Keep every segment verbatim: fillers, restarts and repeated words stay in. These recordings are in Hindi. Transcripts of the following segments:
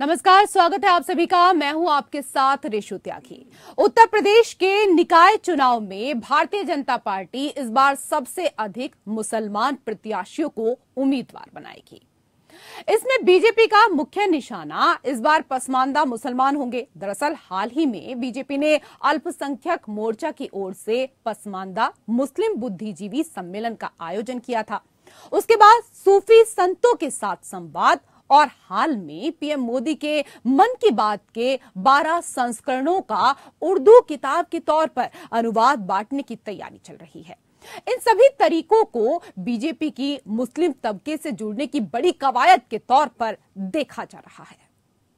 नमस्कार, स्वागत है आप सभी का। मैं हूं आपके साथ रेशु त्यागी। उत्तर प्रदेश के निकाय चुनाव में भारतीय जनता पार्टी इस बार सबसे अधिक मुसलमान प्रत्याशियों को उम्मीदवार बनाएगी। इसमें बीजेपी का मुख्य निशाना इस बार पसमानदा मुसलमान होंगे। दरअसल हाल ही में बीजेपी ने अल्पसंख्यक मोर्चा की ओर से पसमानदा मुस्लिम बुद्धिजीवी सम्मेलन का आयोजन किया था। उसके बाद सूफी संतों के साथ संवाद और हाल में पीएम मोदी के मन की बात के बारह संस्करणों का उर्दू किताब के तौर पर अनुवाद बांटने की तैयारी चल रही है। इन सभी तरीकों को बीजेपी की मुस्लिम तबके से जुड़ने की बड़ी कवायद के तौर पर देखा जा रहा है।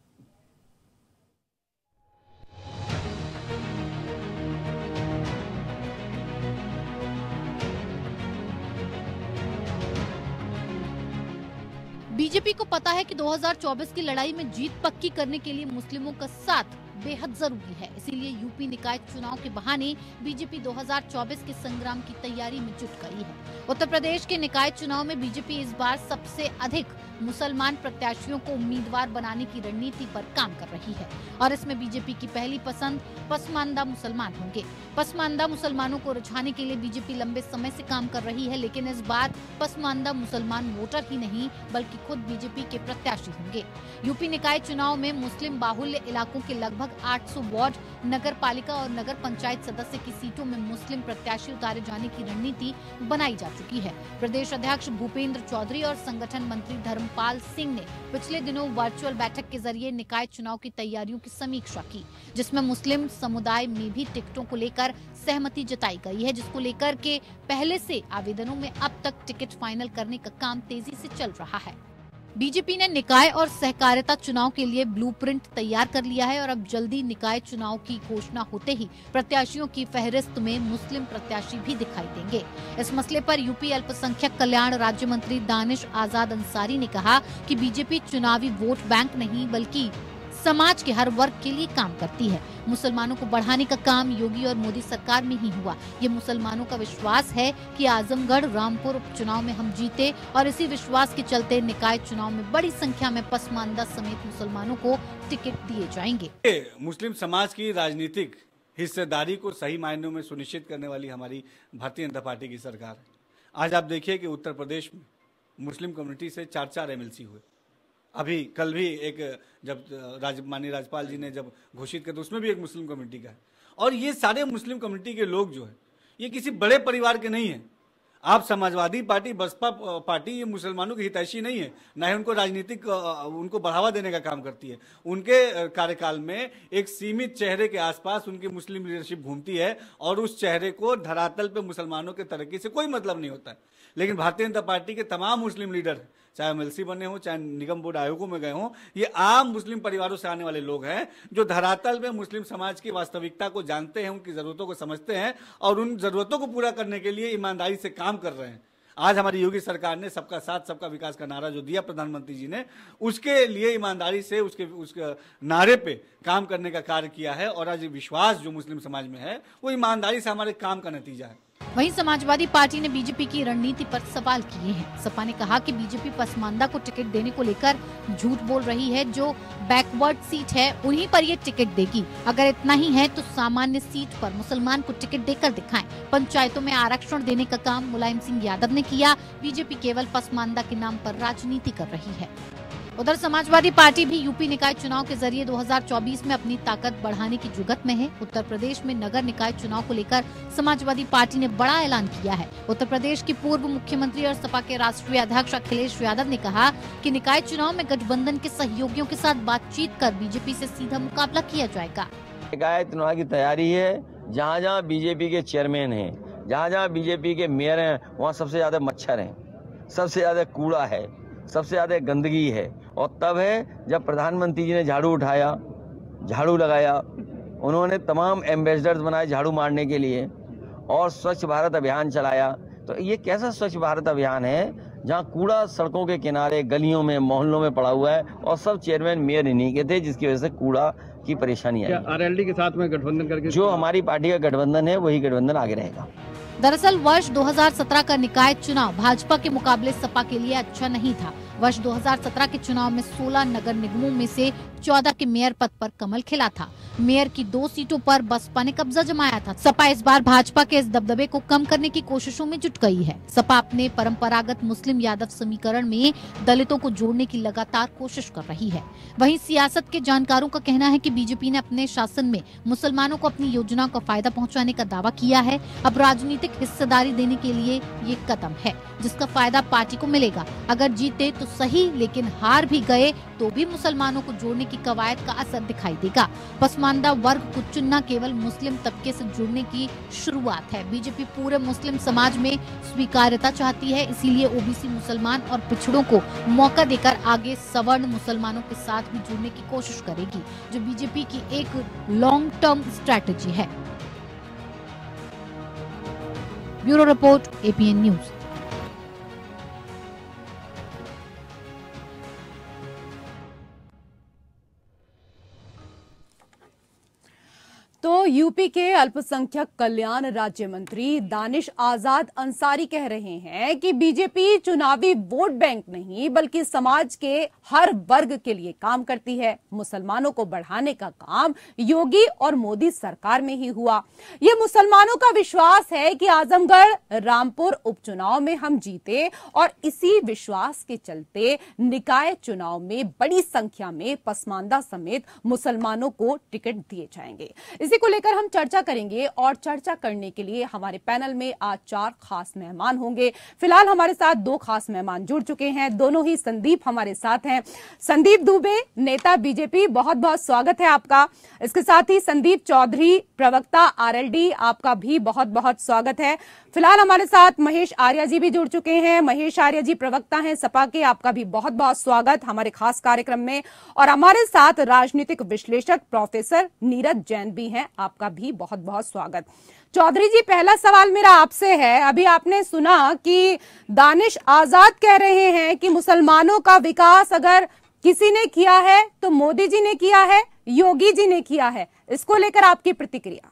बीजेपी को पता है कि दो हज़ार चौबीस की लड़ाई में जीत पक्की करने के लिए मुस्लिमों का साथ बेहद जरूरी है। इसीलिए यूपी निकाय चुनाव के बहाने बीजेपी दो हज़ार चौबीस के संग्राम की तैयारी में जुट गई है। उत्तर प्रदेश के निकाय चुनाव में बीजेपी इस बार सबसे अधिक मुसलमान प्रत्याशियों को उम्मीदवार बनाने की रणनीति पर काम कर रही है और इसमें बीजेपी की पहली पसंद पसमानदा मुसलमान होंगे। पसमानदा मुसलमानों को रिझाने के लिए बीजेपी लंबे समय से काम कर रही है, लेकिन इस बार पसमानदा मुसलमान वोटर ही नहीं बल्कि खुद बीजेपी के प्रत्याशी होंगे। यूपी निकाय चुनाव में मुस्लिम बाहुल्य इलाकों के लगभग आठ सौ वार्ड, नगर पालिका और नगर पंचायत सदस्य की सीटों में मुस्लिम प्रत्याशी उतारे जाने की रणनीति बनाई जा चुकी है। प्रदेश अध्यक्ष भूपेंद्र चौधरी और संगठन मंत्री धर्मपाल सिंह ने पिछले दिनों वर्चुअल बैठक के जरिए निकाय चुनाव की तैयारियों की समीक्षा की, जिसमें मुस्लिम समुदाय में भी टिकटों को लेकर सहमति जताई गई है, जिसको लेकर के पहले से आवेदनों में अब तक टिकट फाइनल करने का काम तेजी से चल रहा है। बीजेपी ने निकाय और सहकारिता चुनाव के लिए ब्लूप्रिंट तैयार कर लिया है और अब जल्दी निकाय चुनाव की घोषणा होते ही प्रत्याशियों की फहरिस्त में मुस्लिम प्रत्याशी भी दिखाई देंगे। इस मसले पर यूपी अल्पसंख्यक कल्याण राज्य मंत्री दानिश आजाद अंसारी ने कहा कि बीजेपी चुनावी वोट बैंक नहीं बल्कि समाज के हर वर्ग के लिए काम करती है। मुसलमानों को बढ़ाने का काम योगी और मोदी सरकार में ही हुआ। ये मुसलमानों का विश्वास है कि आजमगढ़ रामपुर उपचुनाव में हम जीते और इसी विश्वास के चलते निकाय चुनाव में बड़ी संख्या में पसमानदा समेत मुसलमानों को टिकट दिए जाएंगे। मुस्लिम समाज की राजनीतिक हिस्सेदारी को सही मायनों में सुनिश्चित करने वाली हमारी भारतीय जनता पार्टी की सरकार है। आज आप देखिए कि उत्तर प्रदेश में मुस्लिम कम्युनिटी से चार चार एमएलसी हुए। अभी कल भी एक जब राज माननीय राज्यपाल जी ने जब घोषित किया तो उसमें भी एक मुस्लिम कम्युनिटी का है। और ये सारे मुस्लिम कम्युनिटी के लोग जो है ये किसी बड़े परिवार के नहीं हैं। आप समाजवादी पार्टी, बसपा पार्टी ये मुसलमानों की हितैषी नहीं है, न ही उनको राजनीतिक उनको बढ़ावा देने का काम करती है। उनके कार्यकाल में एक सीमित चेहरे के आसपास उनकी मुस्लिम लीडरशिप घूमती है और उस चेहरे को धरातल पे मुसलमानों के तरक्की से कोई मतलब नहीं होता है। लेकिन भारतीय जनता पार्टी के तमाम मुस्लिम लीडर, चाहे एमएलसी बने हों, चाहे निगम बोर्ड आयोगों में गए हों, ये आम मुस्लिम परिवारों से आने वाले लोग हैं जो धरातल में मुस्लिम समाज की वास्तविकता को जानते हैं, उनकी जरूरतों को समझते हैं और उन जरूरतों को पूरा करने के लिए ईमानदारी से काम कर रहे हैं। आज हमारी योगी सरकार ने सबका साथ सबका विकास का नारा जो दिया प्रधानमंत्री जी ने, उसके लिए ईमानदारी से उसके उसके नारे पे काम करने का कार्य किया है और आज विश्वास जो मुस्लिम समाज में है वो ईमानदारी से हमारे काम का नतीजा है। वहीं समाजवादी पार्टी ने बीजेपी की रणनीति पर सवाल किए हैं। सपा ने कहा कि बीजेपी पसमानदा को टिकट देने को लेकर झूठ बोल रही है। जो बैकवर्ड सीट है उन्हीं पर ये टिकट देगी। अगर इतना ही है तो सामान्य सीट पर मुसलमान को टिकट देकर दिखाएं। पंचायतों में आरक्षण देने का काम मुलायम सिंह यादव ने किया। बीजेपी केवल पसमानदा के नाम पर राजनीति कर रही है। उधर समाजवादी पार्टी भी यूपी निकाय चुनाव के जरिए दो हज़ार चौबीस में अपनी ताकत बढ़ाने की जुगत में है। उत्तर प्रदेश में नगर निकाय चुनाव को लेकर समाजवादी पार्टी ने बड़ा ऐलान किया है। उत्तर प्रदेश के पूर्व मुख्यमंत्री और सपा के राष्ट्रीय अध्यक्ष अखिलेश यादव ने कहा कि निकाय चुनाव में गठबंधन के सहयोगियों के साथ बातचीत कर बीजेपी से सीधा मुकाबला किया जाएगा। निकाय चुनाव की तैयारी है। जहाँ जहाँ बीजेपी के चेयरमैन है, जहाँ जहाँ बीजेपी के मेयर है, वहाँ सबसे ज्यादा मच्छर है, सबसे ज्यादा कूड़ा है, सबसे ज्यादा गंदगी है। और तब है जब प्रधानमंत्री जी ने झाड़ू उठाया, झाड़ू लगाया, उन्होंने तमाम एम्बेसडर्स बनाए झाड़ू मारने के लिए और स्वच्छ भारत अभियान चलाया। तो ये कैसा स्वच्छ भारत अभियान है जहाँ कूड़ा सड़कों के किनारे, गलियों में, मोहल्लों में पड़ा हुआ है और सब चेयरमैन मेयर इन्हीं के थे, जिसकी वजह से कूड़ा की परेशानी आई। आरएलडी के साथ में गठबंधन करके जो हमारी पार्टी का गठबंधन है वही गठबंधन आगे रहेगा। दरअसल वर्ष दो हज़ार सत्रह का निकाय चुनाव भाजपा के मुकाबले सपा के लिए अच्छा नहीं था। वर्ष दो हज़ार सत्रह के चुनाव में सोलह नगर निगमों में से चौदह के मेयर पद पर कमल खिला था। मेयर की दो सीटों पर बसपा ने कब्जा जमाया था। सपा इस बार भाजपा के इस दबदबे को कम करने की कोशिशों में जुट गई है। सपा अपने परंपरागत मुस्लिम यादव समीकरण में दलितों को जोड़ने की लगातार कोशिश कर रही है। वहीं सियासत के जानकारों का कहना है कि बीजेपी ने अपने शासन में मुसलमानों को अपनी योजनाओं का फायदा पहुंचाने का दावा किया है। अब राजनीतिक हिस्सेदारी देने के लिए ये कदम है, जिसका फायदा पार्टी को मिलेगा। अगर जीते तो सही, लेकिन हार भी गए तो भी मुसलमानों को जोड़ने की कवायद का असर दिखाई देगा। पसमानदा वर्ग को चुनना केवल मुस्लिम तबके से जुड़ने की शुरुआत है। बीजेपी पूरे मुस्लिम समाज में स्वीकार्यता चाहती है, इसीलिए ओबीसी मुसलमान और पिछड़ों को मौका देकर आगे सवर्ण मुसलमानों के साथ भी जुड़ने की कोशिश करेगी, जो बीजेपी की एक लॉन्ग टर्म स्ट्रैटेजी है। Bureau report, APN News. तो यूपी के अल्पसंख्यक कल्याण राज्य मंत्री दानिश आजाद अंसारी कह रहे हैं कि बीजेपी चुनावी वोट बैंक नहीं बल्कि समाज के हर वर्ग के लिए काम करती है। मुसलमानों को बढ़ाने का काम योगी और मोदी सरकार में ही हुआ। ये मुसलमानों का विश्वास है कि आजमगढ़ रामपुर उपचुनाव में हम जीते और इसी विश्वास के चलते निकाय चुनाव में बड़ी संख्या में पसमानदा समेत मुसलमानों को टिकट दिए जाएंगे। इसी को लेकर हम चर्चा करेंगे और चर्चा करने के लिए हमारे पैनल में आज चार खास मेहमान होंगे। फिलहाल हमारे साथ दो खास मेहमान जुड़ चुके हैं, दोनों ही संदीप हमारे साथ हैं। संदीप दुबे, नेता बीजेपी, बहुत बहुत स्वागत है आपका। इसके साथ ही संदीप चौधरी, प्रवक्ता आरएलडी, आपका भी बहुत बहुत स्वागत है। फिलहाल हमारे साथ महेश आर्या जी भी जुड़ चुके हैं। महेश आर्या जी प्रवक्ता हैं सपा के, आपका भी बहुत बहुत स्वागत हमारे खास कार्यक्रम में। और हमारे साथ राजनीतिक विश्लेषक प्रोफेसर नीरज जैन भी हैं, आपका भी बहुत बहुत स्वागत। चौधरी जी, पहला सवाल मेरा आपसे है, अभी आपने सुना कि दानिश आजाद कह रहे हैं कि मुसलमानों का विकास अगर किसी ने किया है तो मोदी जी ने किया है, योगी जी ने किया है, इसको लेकर आपकी प्रतिक्रिया?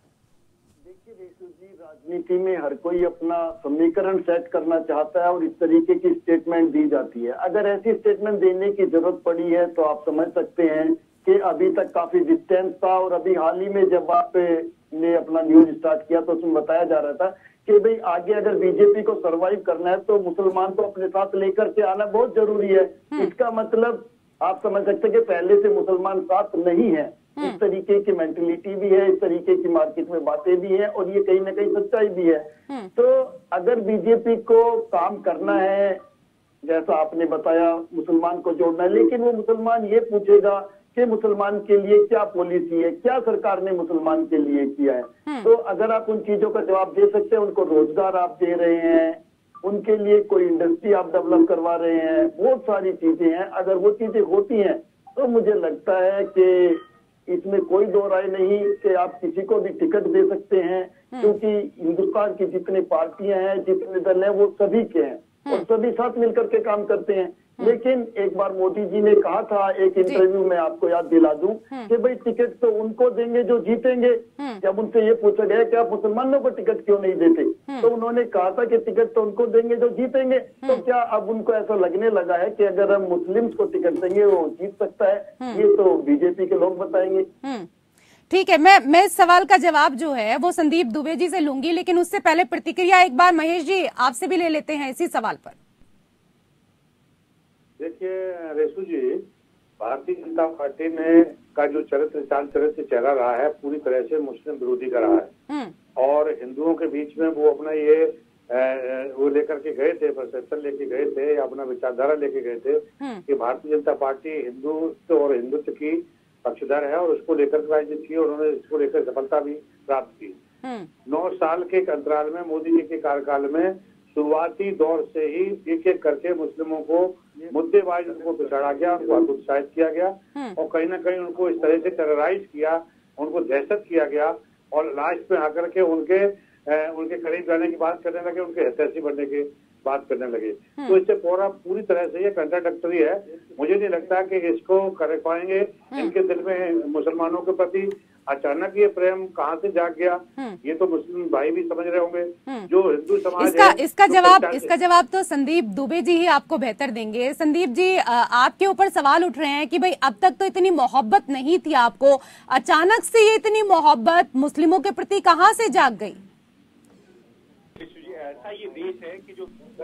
राजनीति में हर कोई अपना समीकरण सेट करना चाहता है और इस तरीके की स्टेटमेंट दी जाती है। अगर ऐसी स्टेटमेंट देने की जरूरत पड़ी है तो आप समझ सकते हैं कि अभी तक काफी डिस्टेंस था और अभी हाल ही में जब आप ने अपना न्यूज स्टार्ट किया तो उसमें बताया जा रहा था कि भाई आगे अगर बीजेपी को सरवाइव करना है तो मुसलमान को अपने साथ लेकर के आना बहुत जरूरी है। इसका मतलब आप समझ सकते हैं कि पहले से मुसलमान साथ नहीं है। इस तरीके की मेंटलिटी भी है, इस तरीके की मार्केट में बातें भी है और ये कहीं ना कहीं सच्चाई भी है। तो अगर बीजेपी को काम करना है, जैसा आपने बताया, मुसलमान को जोड़ना है, लेकिन वो मुसलमान ये पूछेगा कि मुसलमान के लिए क्या पॉलिसी है, क्या सरकार ने मुसलमान के लिए किया है। तो अगर आप उन चीजों का जवाब दे सकते हैं, उनको रोजगार आप दे रहे हैं, उनके लिए कोई इंडस्ट्री आप डेवलप करवा रहे हैं, बहुत सारी चीजें हैं, अगर वो चीजें होती हैं तो मुझे लगता है कि इसमें कोई दो राय नहीं कि आप किसी को भी टिकट दे सकते हैं, क्योंकि हिंदुस्तान की जितनी पार्टियां हैं, जितने दल हैं, वो सभी के हैं और सभी साथ मिलकर के काम करते हैं। लेकिन एक बार मोदी जी ने कहा था एक इंटरव्यू में, आपको याद दिला दूं, कि भाई टिकट तो उनको देंगे जो जीतेंगे। जब उनसे ये पूछा गया कि आप मुसलमानों को टिकट क्यों नहीं देते, तो उन्होंने कहा था कि टिकट तो उनको देंगे जो जीतेंगे। तो क्या अब उनको ऐसा लगने लगा है कि अगर हम मुस्लिम्स को टिकट देंगे वो जीत सकता है? ये तो बीजेपी के लोग बताएंगे। ठीक है, मैं मैं इस सवाल का जवाब जो है वो संदीप दुबे जी से लूंगी, लेकिन उससे पहले प्रतिक्रिया एक बार महेश जी आपसे भी ले लेते हैं इसी सवाल पर। देखिए रेशु जी, भारतीय जनता पार्टी ने का जो चरित्र चाल चरित्र चला रहा है पूरी तरह से मुस्लिम विरोधी का रहा है और हिंदुओं के बीच में वो अपना ये वो लेकर के गए थे, परसेप्शन लेके गए थे, अपना विचारधारा लेके गए थे कि भारतीय जनता पार्टी हिंदुत्व और हिंदुत्व की पक्षधर है और उसको लेकर राजनीति की, उन्होंने इसको लेकर सफलता भी प्राप्त की। नौ साल के अंतराल में मोदी जी के कार्यकाल में शुरुआती दौर से ही एक एक करके मुस्लिमों को मुद्देबाज उनको पिछड़ा गया, उनको हतोत्साहित किया गया और कहीं ना कहीं उनको इस तरह से टेरराइज किया, उनको दहशत किया गया और लास्ट में आकर के उनके ए, उनके करीब जाने की बात करने लगे, उनके हितैषी बनने की बात करने लगे। तो इससे पूरा पूरी तरह से ये कंट्राडिक्टरी है। मुझे नहीं लगता कि इसको कर पाएंगे। इनके दिल में मुसलमानों के प्रति अचानक ये प्रेम कहाँ से जाग गया, ये तो मुस्लिम भाई भी समझ रहे होंगे। जो हिंदू समाज इसका है, इसका तो जवाब पहचान- इसका जवाब तो संदीप दुबे जी ही आपको बेहतर देंगे। संदीप जी, अ, आपके ऊपर सवाल उठ रहे हैं कि भाई अब तक तो इतनी मोहब्बत नहीं थी आपको, अचानक से ये इतनी मोहब्बत मुस्लिमों के प्रति कहाँ से जाग गई? ऐसा ये देश है कि जो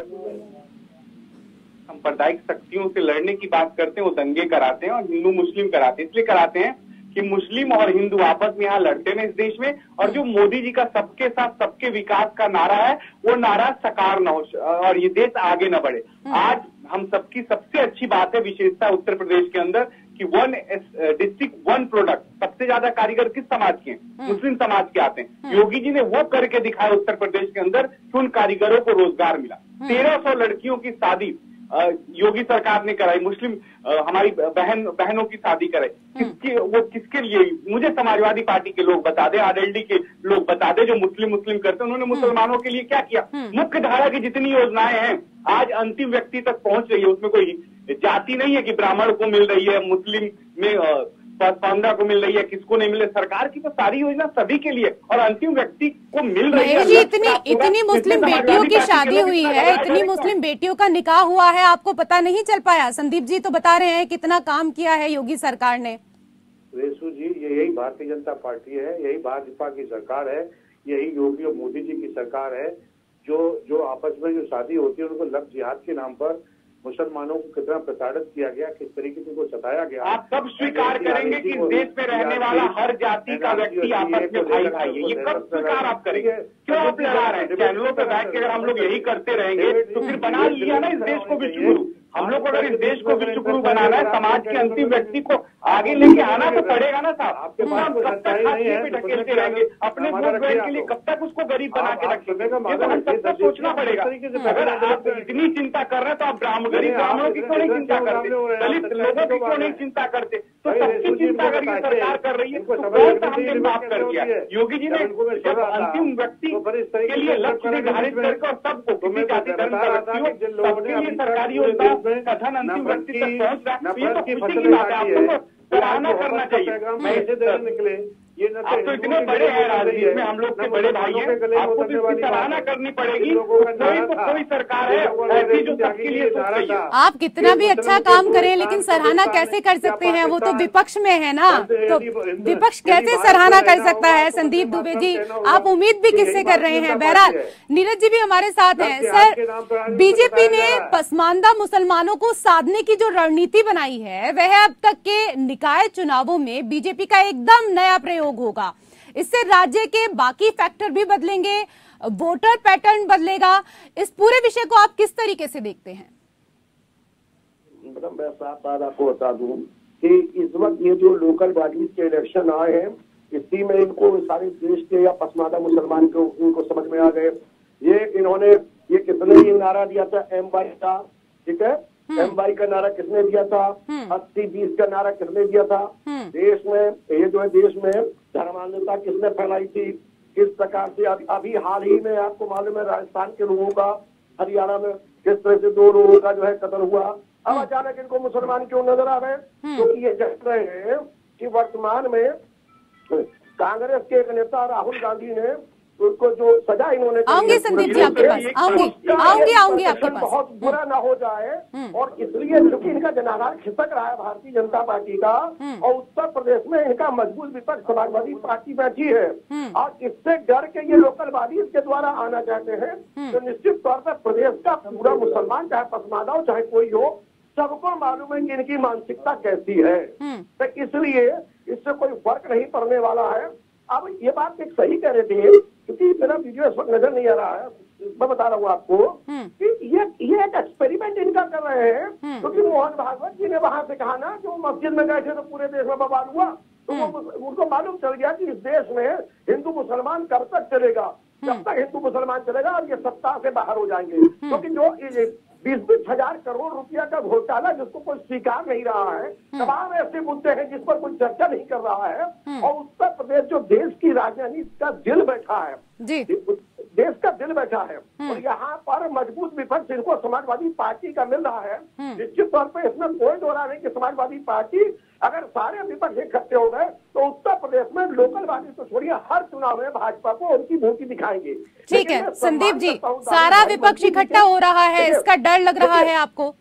सांप्रदायिक शक्तियों से लड़ने की बात करते हैं वो दंगे कराते हैं और हिंदू मुस्लिम कराते हैं। इसलिए कराते हैं कि मुस्लिम और हिंदू आपस में यहाँ लड़ते हैं इस देश में, और जो मोदी जी का सबके साथ सबके विकास का नारा है वो नारा साकार न हो और ये देश आगे न बढ़े। आज हम सबकी सबसे अच्छी बात है, विशेषता उत्तर प्रदेश के अंदर कि वन डिस्ट्रिक्ट वन प्रोडक्ट, सबसे ज्यादा कारीगर किस समाज के हैं? मुस्लिम समाज के आते हैं। योगी जी ने वो करके दिखाया उत्तर प्रदेश के अंदर कि उन कारीगरों को रोजगार मिला। तेरह सौ लड़कियों की शादी योगी सरकार ने कराई, मुस्लिम हमारी बहन बहनों की शादी कराई। किसके वो किसके लिए? मुझे समाजवादी पार्टी के लोग बता दे, आरएलडी के लोग बता दे, जो मुस्लिम मुस्लिम करते हैं उन्होंने मुसलमानों के लिए क्या किया? मुख्य धारा की जितनी योजनाएं हैं आज अंतिम व्यक्ति तक पहुंच रही है। उसमें कोई जाति नहीं है कि ब्राह्मण को मिल रही है, मुस्लिम में पांडा को मिल रही है, किसको नहीं मिल रही। सरकार की तो सारी योजना सभी के लिए और अंतिम व्यक्ति को मिल रही है। जी, इतनी इतनी मुस्लिम बेटियों की शादी हुई है, इतनी मुस्लिम बेटियों का निकाह हुआ है, आपको पता नहीं चल पाया? संदीप जी तो बता रहे हैं कितना काम किया है योगी सरकार ने। रेशु जी, ये यही भारतीय जनता पार्टी है, यही भाजपा की सरकार है, यही योगी और मोदी जी की सरकार है। जो जो आपस में जो शादी होती है उनको लव जिहाद के नाम पर मुसलमानों को कितना प्रताड़ित किया गया, किस तरीके से उनको सताया गया। आप सब स्वीकार करेंगे कि इस देश में रहने वाला हर जाति का व्यक्ति आपस में भाई भाई है, ये कब स्वीकार आप करेंगे? क्यों आप लड़ा रहे हैं? चैनलों पे बैठ के अगर हम लोग यही करते रहेंगे तो फिर बना लिया ना इस देश को विश्वगुरु। हम लोग को अगर इस देश को विश्वगुरु बनाना है, समाज के अंतिम व्यक्ति को आगे लेके आना तो पड़ेगा ना साहब। आपके पास कब तक हाथी पे ढकेलते रहेंगे? अपने वोट बैंक के लिए कब तक उसको गरीब बना के रखेंगे? ये तो हम सबको सोचना पड़ेगा। अगर आप इतनी चिंता कर रहे हैं तो आप ब्राह्मण गरीब ब्राह्मणों की क्यों नहीं चिंता करते? दलित लोगों की क्यों नहीं चिंता करते? तो सबकी चिंता अगर ये सरकार कर रही है तो कौन सा हमने माफ कर दिया? योगी जी ने जब अंतिम व्यक्ति के लिए लक्ष्य निर्धारित करके और सबको किसी जाति धर्म का व्यक्ति हो सबके लिए सरकारी योजना कथन अंतिम व्यक्ति तक पहुंच रहा है, ये तो खुशी की बात है। आप लोग को सराहना करना चाहिए। मैं इसे निकले ये आप तो इतने बड़े हैं राजनीति में, हम लोग के बड़े भाई हैं, आपको भी इसकी सराहना करनी पड़ेगी। कोई तो कोई सरकार है ऐसी जो सबके लिए सोच रही है। आप कितना भी अच्छा काम करें लेकिन सराहना कैसे कर सकते हैं? वो तो विपक्ष में है ना, तो विपक्ष कैसे सराहना कर सकता है? संदीप दुबे जी, आप उम्मीद भी किससे कर रहे हैं? बहरहाल नीरज जी भी हमारे साथ हैं। सर, बीजेपी ने पसमानदा मुसलमानों को साधने की जो रणनीति बनाई है वह अब तक के निकाय चुनावों में बीजेपी का एकदम नया प्रयोग होगा। इससे राज्य के बाकी फैक्टर भी बदलेंगे, वोटर पैटर्न बदलेगा। इस पूरे विषय को आप किस तरीके से देखते हैं? मैडम, मैं साफ बात आपको बता दूं कि इस वक्त ये जो लोकल बॉडीज के इलेक्शन आए हैं, इसी में इनको सारे देश के या पसमानदा मुसलमान को इनको समझ में आ गए। ये इन्होंने ये कितने ही नारा दिया था एम वाई का, ठीक है, एम वाई का नारा किसने दिया था? अस्सी बीस का नारा किसने दिया था? देश में ये जो है देश में धर्मांधता किसने फैलाई थी? किस प्रकार से अभी, अभी हाल ही में आपको मालूम है राजस्थान के लोगों का, हरियाणा में किस तरह से दो लोगों का जो है कत्ल हुआ। अब अचानक इनको मुसलमान क्यों नजर आ रहे हैं? क्योंकि तो ये जान रहे हैं कि वर्तमान में कांग्रेस के एक नेता राहुल गांधी ने उनको जो सजा इन्होंने आऊंगी संदीप जी आपके पास, आऊंगी आऊंगी आऊंगी आपके पास, बहुत बुरा ना हो जाए और इसलिए चूंकि इनका जनाधार खिसक रहा है भारतीय जनता पार्टी का और उत्तर प्रदेश में इनका मजबूत विपक्ष समाजवादी पार्टी बैठी है और इससे डर के ये लोकल बॉडी इसके द्वारा आना चाहते हैं, तो निश्चित तौर पर प्रदेश का पूरा मुसलमान चाहे पसमानदा हो चाहे कोई हो सबको मालूम है कि इनकी मानसिकता कैसी है, तो इसलिए इससे कोई फर्क नहीं पड़ने वाला है। अब ये बात एक सही कह रहे थे क्योंकि मेरा वीडियो इस वक्त नजर नहीं आ रहा है, मैं बता रहा हूँ आपको कि ये ये एक एक्सपेरिमेंट इनका कर रहे हैं क्योंकि तो मोहन भागवत जी ने वहां से कहा ना कि वो मस्जिद में गए थे तो पूरे देश में बवाल हुआ, तो वो उनको मालूम चल गया कि इस देश में हिंदू मुसलमान कब तक चलेगा, जब तक हिंदू मुसलमान चलेगा और ये सत्ता से बाहर हो जाएंगे। क्योंकि जो बीस बीस हजार करोड़ रुपया का घोटाला जिसको कोई स्वीकार नहीं रहा है, तमाम ऐसे मुद्दे हैं जिस पर कोई चर्चा नहीं कर रहा है और उत्तर प्रदेश जो देश की राजधानी का दिल बैठा है, जी देश का दिल बैठा है और यहाँ पर मजबूत विपक्ष इनको समाजवादी पार्टी का मिल रहा है। निश्चित तौर पे इसमें कोई दो राय नहीं कि समाजवादी पार्टी अगर सारे विपक्ष इकट्ठे हो गए तो उत्तर प्रदेश में लोकलवादी तो छोड़िए हर चुनाव में भाजपा को उनकी भूखी दिखाएंगे। ठीक है संदीप जी, सारा विपक्ष इकट्ठा हो रहा है, इसका डर लग रहा है आपको?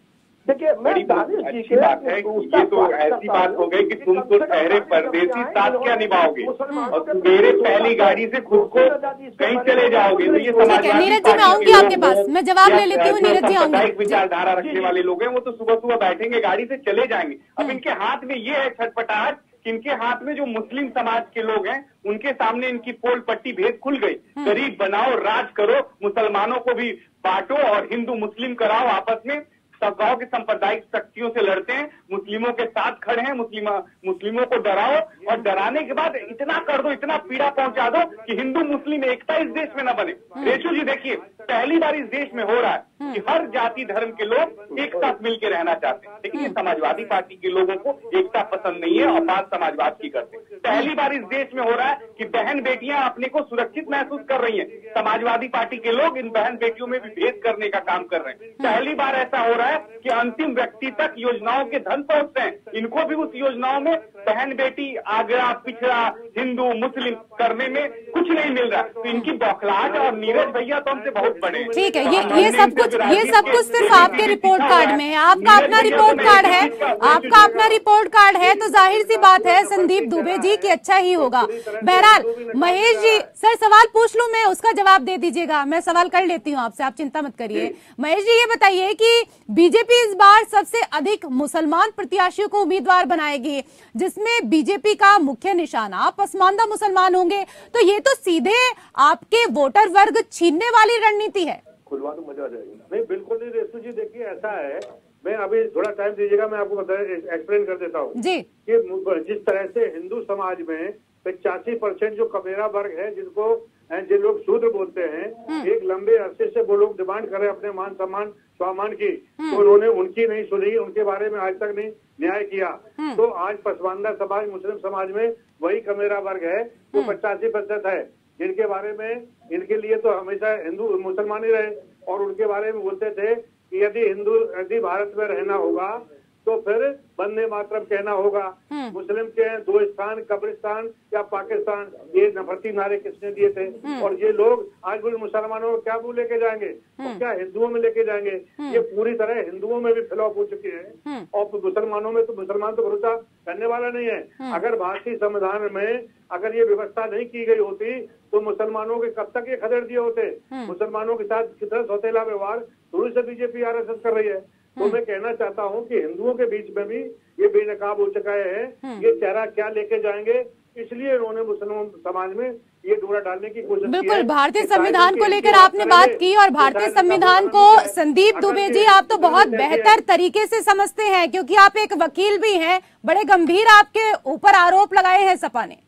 देखिए बड़ी अच्छी बात है, ये तो ऐसी बात हो गई कि तुम तो ठहरे परदेसी साथ क्या निभाओगे और मेरे पहली गाड़ी से खुद को कहीं चले जाओगे। तो ये समाजवादी नीरज जी मैं आऊंगी आपके पास, मैं जवाब ले लेती हूँ। नीरज जी आऊंगी। विचारधारा रखने वाले लोग हैं वो तो सुबह सुबह बैठेंगे गाड़ी से चले जाएंगे। अब इनके हाथ में ये है छटपटाहट कि इनके हाथ में जो मुस्लिम समाज के लोग हैं उनके सामने इनकी पोल पट्टी भेद खुल गई। गरीब बनाओ, राज करो, मुसलमानों को भी बांटो और हिंदू मुस्लिम कराओ, आपस में सब गांव के सांप्रदायिक शक्तियों से लड़ते हैं, मुस्लिमों के साथ खड़े हैं, मुस्लिम मुस्लिमों को डराओ और डराने के बाद इतना कर दो, इतना पीड़ा पहुंचा दो कि हिंदू मुस्लिम एकता इस देश में न बने। रेशु जी देखिए, पहली बार इस देश में हो रहा है कि हर जाति धर्म के लोग एक साथ मिलकर रहना चाहते हैं, लेकिन ये समाजवादी पार्टी के लोगों को एकता पसंद नहीं है और बात समाजवाद की करते हैं। पहली बार इस देश में हो रहा है कि बहन बेटियां अपने को सुरक्षित महसूस कर रही हैं, समाजवादी पार्टी के लोग इन बहन बेटियों में भी भेद करने का काम कर रहे हैं। पहली बार ऐसा हो रहा है कि अंतिम व्यक्ति तक योजनाओं के धन पहुंचते हैं, इनको भी उस योजनाओं में बहन बेटी, आगरा, पिछड़ा, हिंदू मुस्लिम करने में कुछ नहीं मिल रहा। तो इनकी बौखलाहट और नीरज भैया तो हमसे बहुत बड़े। ठीक है, ये ये सब कुछ ये सब कुछ सिर्फ आपके रिपोर्ट कार्ड में है, आपका अपना रिपोर्ट कार्ड है, आपका अपना रिपोर्ट कार्ड है, तो जाहिर सी बात है संदीप दुबे जी की अच्छा ही होगा। बहरहाल महेश जी, सर सवाल पूछ लूं मैं, उसका जवाब दे दीजिएगा। मैं सवाल कर लेती हूं आपसे, आप चिंता मत करिए। महेश जी ये बताइए कि बीजेपी इस बार सबसे अधिक मुसलमान प्रत्याशियों को उम्मीदवार बनाएगी, जिसमें बीजेपी का मुख्य निशाना पसमानदा मुसलमान होंगे, तो ये तो सीधे आपके वोटर वर्ग छीनने वाली रणनीति है। खुलवा तो मजा आ जाएगा। नहीं बिल्कुल नहीं रेशु जी, देखिए ऐसा है, मैं अभी थोड़ा टाइम दीजिएगा, मैं आपको बता एक्सप्लेन कर देता हूँ जी कि जिस तरह से हिंदू समाज में पचासी परसेंट जो कबीरा वर्ग है, जिनको जो लोग शूद्र बोलते हैं, एक लंबे अरसे से वो लोग डिमांड कर रहे हैं अपने मान सम्मान स्वामान की, तो उन्होंने उनकी नहीं सुनी, उनके बारे में आज तक नहीं न्याय किया। तो आज पसमानदा समाज मुस्लिम समाज में वही कबीरा वर्ग है जो पचासी प्रतिशत है, जिनके बारे में इनके लिए तो हमेशा हिंदू मुसलमान ही रहे और उनके बारे में बोलते थे कि यदि हिंदू यदि भारत में रहना होगा तो फिर वंदे मातरम कहना होगा। मुस्लिम के दो स्थान, कब्रिस्तान या पाकिस्तान, ये नफरती नारे किसने दिए थे? और ये लोग आज भी मुसलमानों को क्या मुंह लेके जाएंगे और क्या हिंदुओं में लेके जाएंगे? ये पूरी तरह हिंदुओं में भी फैलाव हो चुके हैं और मुसलमानों में तो मुसलमान तो भरोसा करने वाला नहीं है। अगर भारतीय संविधान में अगर ये व्यवस्था नहीं की गई होती तो मुसलमानों के कब तक ये खदेड़ दिए होते। मुसलमानों के साथ कितना सौतेला व्यवहार शुरू से बीजेपी आरएसएस कर रही है। तो मैं कहना चाहता हूं कि हिंदुओं के बीच में भी ये बेनकाब हो चुका है, ये चेहरा क्या लेके जाएंगे, इसलिए उन्होंने मुसलमान समाज में ये डोरा डालने की कोशिश की। बिल्कुल, भारतीय संविधान को लेकर आपने बात की और भारतीय संविधान को संदीप दुबे जी आप तो बहुत बेहतर तरीके से समझते हैं, क्योंकि आप एक वकील भी हैं। बड़े गंभीर आपके ऊपर आरोप लगाए हैं सपा ने।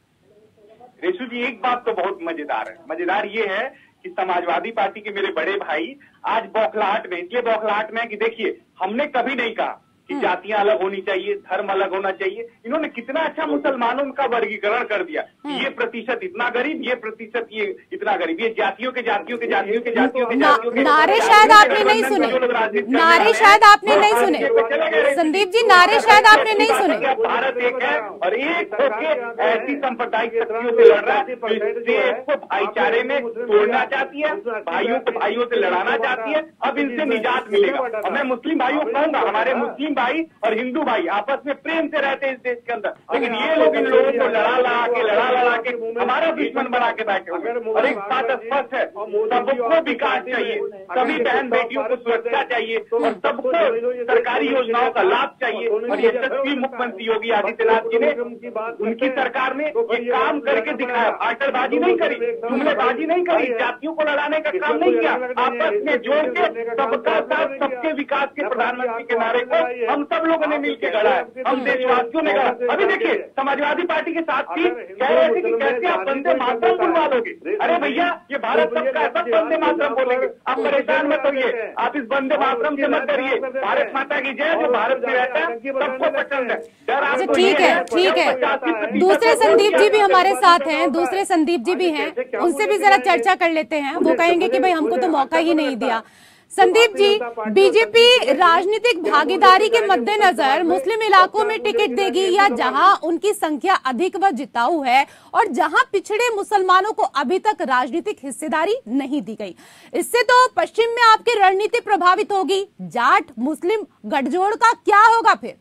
रेशु जी एक बात तो बहुत मजेदार है, मजेदार ये है कि समाजवादी पार्टी के मेरे बड़े भाई आज बौखलाहट में, इसलिए बौखलाहट में कि देखिए हमने कभी नहीं कहा कि जातियां अलग होनी चाहिए, धर्म अलग होना चाहिए। इन्होंने कितना अच्छा मुसलमानों का वर्गीकरण कर दिया, ये प्रतिशत इतना गरीब, ये प्रतिशत ये इतना गरीब, ये जातियों के जातियों के जातियों के जातियों के जातियों के नारे शायद आपने नहीं सुने, नारे शायद आपने नहीं सुने संदीप जी, नारे शायद आपने नहीं सुने। भारत एक है और एक होकर ऐसी सांप्रदायिक शक्तियों से लड़ रहा है जो देश को भाईचारे में तोड़ना चाहती है, भाइयों को भाइयों से लड़ाना चाहती है। अब इनसे निजात मिलेगा और मैं मुस्लिम भाइयों को कहूंगा, हमारे मुस्लिम भाई और हिंदू भाई आपस में प्रेम से रहते हैं इस देश के अंदर, लेकिन ये लोग इन लोगों को लड़ा लड़ा के लड़ा लड़ा के हमारा दुश्मन बना के बैठे हुए। और एक बात स्पष्ट है, सबको विकास चाहिए, सभी बहन बेटियों को सुरक्षा चाहिए और सबको सरकारी योजनाओं का लाभ चाहिए। और यशस्वी मुख्यमंत्री योगी आदित्यनाथ जी ने, उनकी सरकार ने ये काम करके दिखाया, आटरबाजी नहीं करी, जुमलेबाजी नहीं करी, जातियों को लड़ाने का काम नहीं किया, आपस में जोड़ के सबका साथ सबके विकास के प्रधानमंत्री के नारे को हम सब लोगों ने मिलकर गढ़ा है, हम देशवासियों ने गढ़ा। अभी देखिए समाजवादी पार्टी के साथ थी, कह रहे थे कि कैसे आप वंदे मातरम बुलवा लोगे। अरे भैया ये भारत सबका है, सब वंदे मातरम बोलेंगे, आप परेशान मत होइए, आप इस वंदे मातरम से मत करिए। भारत माता की जय, जो भारत में रहता है सबको पसंद है। अच्छा ठीक है, ठीक है। दूसरे संदीप जी भी हमारे साथ हैं, दूसरे संदीप जी भी हैं, उनसे भी जरा चर्चा कर लेते हैं। वो कहेंगे कि भाई हमको तो मौका ही नहीं दिया। संदीप जी, बीजेपी राजनीतिक भागीदारी के मद्देनजर मुस्लिम इलाकों में टिकट देगी या जहां उनकी संख्या अधिक व जिताऊ है और जहां पिछड़े मुसलमानों को अभी तक राजनीतिक हिस्सेदारी नहीं दी गई, इससे तो पश्चिम में आपकी रणनीति प्रभावित होगी। जाट मुस्लिम गठजोड़ का क्या होगा फिर?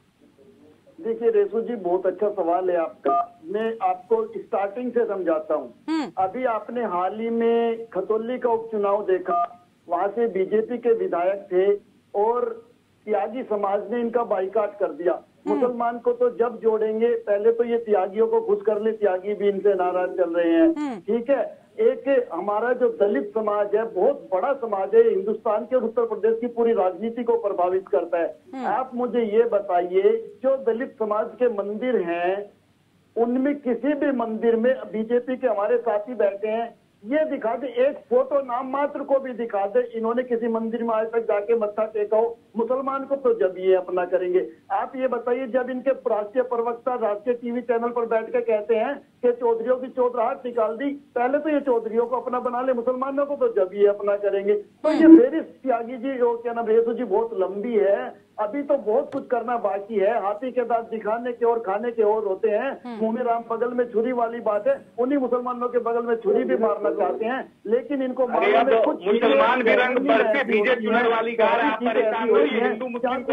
देखिए रेसू जी, बहुत अच्छा सवाल है आपका। मैं आपको स्टार्टिंग से समझाता हूँ। अभी आपने हाल ही में खतौली का उपचुनाव देखा, वहां से बीजेपी के विधायक थे और त्यागी समाज ने इनका बाइकाट कर दिया। मुसलमान को तो जब जोड़ेंगे, पहले तो ये त्यागियों को खुश कर ले, त्यागी भी इनसे नाराज चल रहे हैं, ठीक है। एक हमारा जो दलित समाज है, बहुत बड़ा समाज है, हिंदुस्तान के उत्तर प्रदेश की पूरी राजनीति को प्रभावित करता है। आप मुझे ये बताइए, जो दलित समाज के मंदिर हैं उनमें किसी भी मंदिर में बीजेपी के हमारे साथी बैठे हैं, ये दिखा दे, एक फोटो नाम मात्र को भी दिखा दे, इन्होंने किसी मंदिर में आज तक जाके मत्था टेका हो। मुसलमान को तो जब ये अपना करेंगे। आप ये बताइए, जब इनके राष्ट्रीय प्रवक्ता राष्ट्रीय टीवी चैनल पर बैठ के कहते हैं कि चौधरियों की चौधराहट निकाल दी, पहले तो ये चौधरियों को अपना बना ले, मुसलमानों को तो जब ये अपना करेंगे। तो ये फेरी त्यागी जी और क्या नाम रेसू जी बहुत लंबी है, अभी तो बहुत कुछ करना बाकी है। हाथी के दांत दिखाने के और खाने के और होते हैं। मुंह में राम बगल में छुरी वाली बात है, उन्हीं मुसलमानों के बगल में छुरी भी मारना चाहते हैं, लेकिन इनको मारने में कुछ मुसलमान भी रंग बढ़ते बीजे चुनर वाली गा रहा है। हिंदू मुसलमान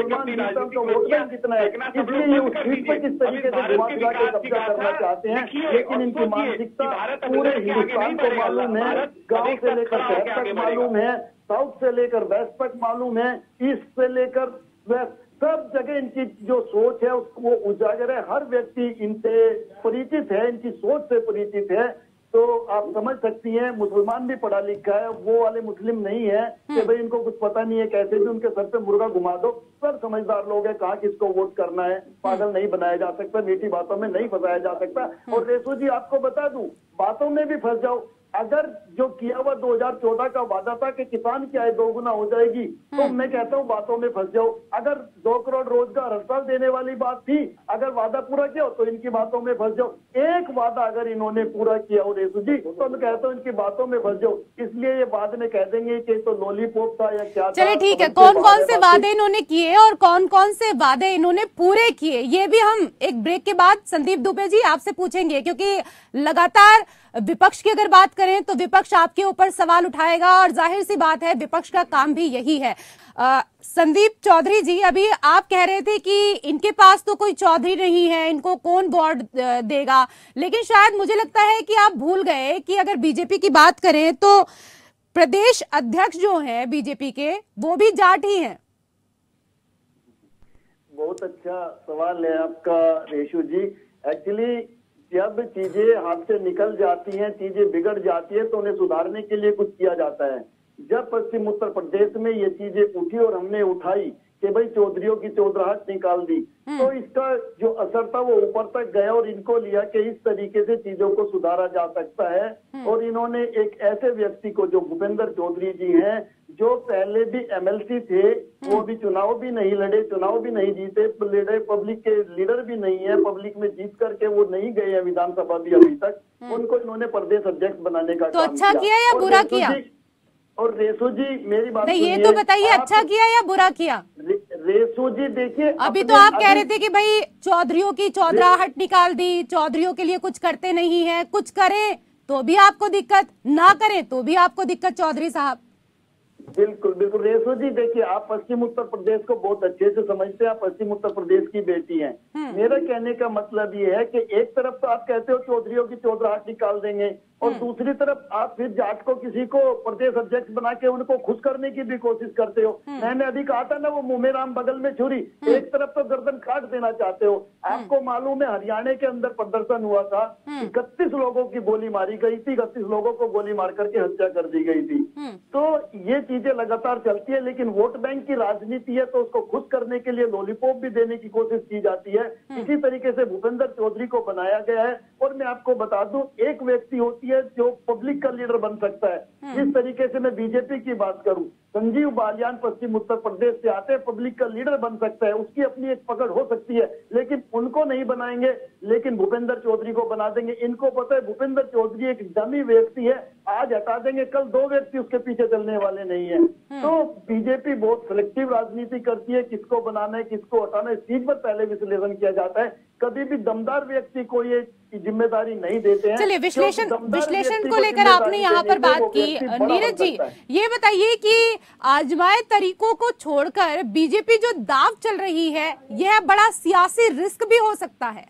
का वोट बैंक कितना है, इसलिए ये उस सीट पर किस तरीके से घुमा फिरा के कब्जा करना चाहते हैं। लेकिन इनकी मानसिकता पूरे हिंदुस्तान को मालूम है, गाँव से लेकर शहर तक मालूम है, साउथ से लेकर वेस्ट तक मालूम है, ईस्ट से लेकर वेस्ट, सब जगह इनकी जो सोच है उसको उजागर है। हर व्यक्ति इनसे परिचित है, इनकी सोच से परिचित है। तो आप समझ सकती हैं, मुसलमान भी पढ़ा लिखा है, वो वाले मुस्लिम नहीं है कि भाई इनको कुछ पता नहीं है, कैसे भी उनके सर पे मुर्गा घुमा दो। सब समझदार लोग हैं, कहाँ किसको वोट करना है, पागल नहीं बनाया जा सकता, मीठी बातों में नहीं फंसाया जा सकता। और रेसू जी आपको बता दूं, बातों में भी फंस जाओ, अगर जो किया हुआ दो हज़ार चौदह का वादा था कि किसान की आय दोगुना हो जाएगी, तो मैं कहता हूँ बातों में फंस जाओ। अगर दो करोड़ रोजगार हर साल देने वाली बात थी, अगर वादा पूरा किया तो इनकी बातों में फंस जाओ। एक वादा अगर इन्होंने पूरा किया हो रेसू जी, तो मैं कहता हूँ इनकी बातों में फंस जाओ। इसलिए ये बाद में कह देंगे कि तो लॉलीपॉप था या क्या था। चलिए ठीक है, कौन कौन से वादे इन्होंने किए और कौन कौन से वादे इन्होंने पूरे किए, ये भी हम एक ब्रेक के बाद संदीप दुबे जी आपसे पूछेंगे, क्योंकि लगातार विपक्ष की अगर बात करें तो विपक्ष आपके ऊपर सवाल उठाएगा और जाहिर सी बात है विपक्ष का काम भी यही है। आ, संदीप चौधरी जी, अभी आप कह रहे थे कि इनके पास तो कोई चौधरी नहीं है, इनको कौन वोट देगा, लेकिन शायद मुझे लगता है कि आप भूल गए कि अगर बीजेपी की बात करें तो प्रदेश अध्यक्ष जो हैं बीजेपी के, वो भी जाट ही हैं। बहुत अच्छा सवाल है आपका रेशु जी। एक्चुअली जब चीजें हाथ से निकल जाती हैं, चीजें बिगड़ जाती है, तो उन्हें सुधारने के लिए कुछ किया जाता है। जब पश्चिम उत्तर प्रदेश में ये चीजें उठी और हमने उठाई कि भाई चौधरियों की चौधराहट निकाल दी, तो इसका जो असर था वो ऊपर तक गया और इनको लिया कि इस तरीके से चीजों को सुधारा जा सकता है। और इन्होंने एक ऐसे व्यक्ति को, जो भूपेंद्र चौधरी जी हैं, जो पहले भी एमएलसी थे, वो भी चुनाव भी नहीं लड़े, चुनाव भी नहीं जीते, लड़े पब्लिक के लीडर भी नहीं है, पब्लिक में जीत करके वो नहीं गए हैं विधानसभा भी अभी तक, उनको इन्होंने प्रदेश अध्यक्ष बनाने का तो अच्छा किया या बुरा किया? और रेसू जी मेरी बात नहीं, ये तो बताइए, अच्छा किया या बुरा किया? रे, रेसू जी देखिए, अभी तो आप कह रहे थे कि भाई चौधरियों की चौधराहट निकाल दी, चौधरियों के लिए कुछ करते नहीं है, कुछ करें तो भी आपको दिक्कत, ना करें तो भी आपको दिक्कत। चौधरी साहब बिल्कुल बिल्कुल रेसू जी, देखिए आप पश्चिम उत्तर प्रदेश को बहुत अच्छे से समझते हैं, आप पश्चिम उत्तर प्रदेश की बेटी हैं। मेरा कहने का मतलब ये है कि एक तरफ तो आप कहते हो चौधरियों की चौधराहट निकाल देंगे, और दूसरी तरफ आप फिर जाट को किसी को प्रदेश अध्यक्ष बना के उनको खुश करने की भी कोशिश करते हो। मैंने अभी कहा था ना, वो मुंह में राम बगल में छुरी, एक तरफ तो गर्दन काट देना चाहते हो। आपको मालूम है हरियाणा के अंदर प्रदर्शन हुआ था, इकतीस लोगों की गोली मारी गई थी, इकतीस लोगों को गोली मार करके हत्या कर दी गई थी। तो ये चीजें चीजें लगातार चलती है, लेकिन वोट बैंक की राजनीति है तो उसको खुश करने के लिए लॉलीपॉप भी देने की कोशिश की जाती है। इसी तरीके से भूपेंद्र चौधरी को बनाया गया है। और मैं आपको बता दूं, एक व्यक्ति होती है जो पब्लिक का लीडर बन सकता है। इस तरीके से मैं बीजेपी की बात करूं, संजीव बालियान पश्चिम उत्तर प्रदेश से आते हैं, पब्लिक का लीडर बन सकता है, उसकी अपनी एक पकड़ हो सकती है, लेकिन उनको नहीं बनाएंगे, लेकिन भूपेंद्र चौधरी को बना देंगे। इनको पता है भूपेंद्र चौधरी एक डमी व्यक्ति है, आज हटा देंगे, कल दो व्यक्ति उसके पीछे चलने वाले नहीं है। तो बीजेपी बहुत सिलेक्टिव राजनीति करती है, किसको बनाना है किसको हटाना है, इस चीज पर पहले विश्लेषण किया जाता है। कभी भी दमदार व्यक्ति को ये जिम्मेदारी नहीं देते हैं। चलिए, विश्लेषण विश्लेषण को लेकर आपने यहाँ पर बात की। नीरज जी, ये बताइए कि आजमाए तरीकों को छोड़कर बीजेपी जो दाव चल रही है, यह बड़ा सियासी रिस्क भी हो सकता है।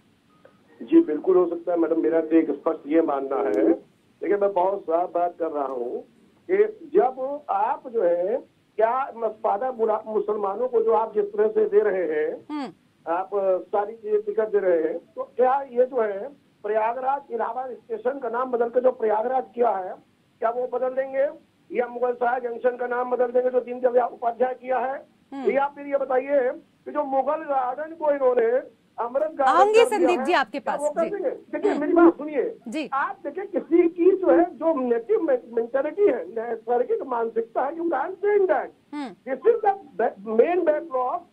जी बिल्कुल हो सकता है मैडम, मेरा तो एक स्पष्ट ये मानना है, लेकिन मैं बहुत साफ बात कर रहा हूँ कि जब आप जो है क्या मस्पादा मुसलमानों को जो आप जिस तरह से दे रहे हैं, आप सारी चीजें टिकट दे रहे हैं, तो क्या ये जो है प्रयागराज इलाहाबाद स्टेशन का नाम बदल कर जो प्रयागराज किया है, क्या वो बदल देंगे? या मुगल सराय जंक्शन का नाम बदल देंगे जो दीनदयाल उपाध्याय किया है? या फिर ये बताइए कि जो मुगल गार्डन को इन्होंने अमृत आऊंगी संदीप जी आपके पास। देखिए मेरी बात सुनिए, आप देखिए किसी की जो है जो नेटिव मेंटालिटी है, नैसर्गिक मानसिकता है, you can change that. This is the main backdrop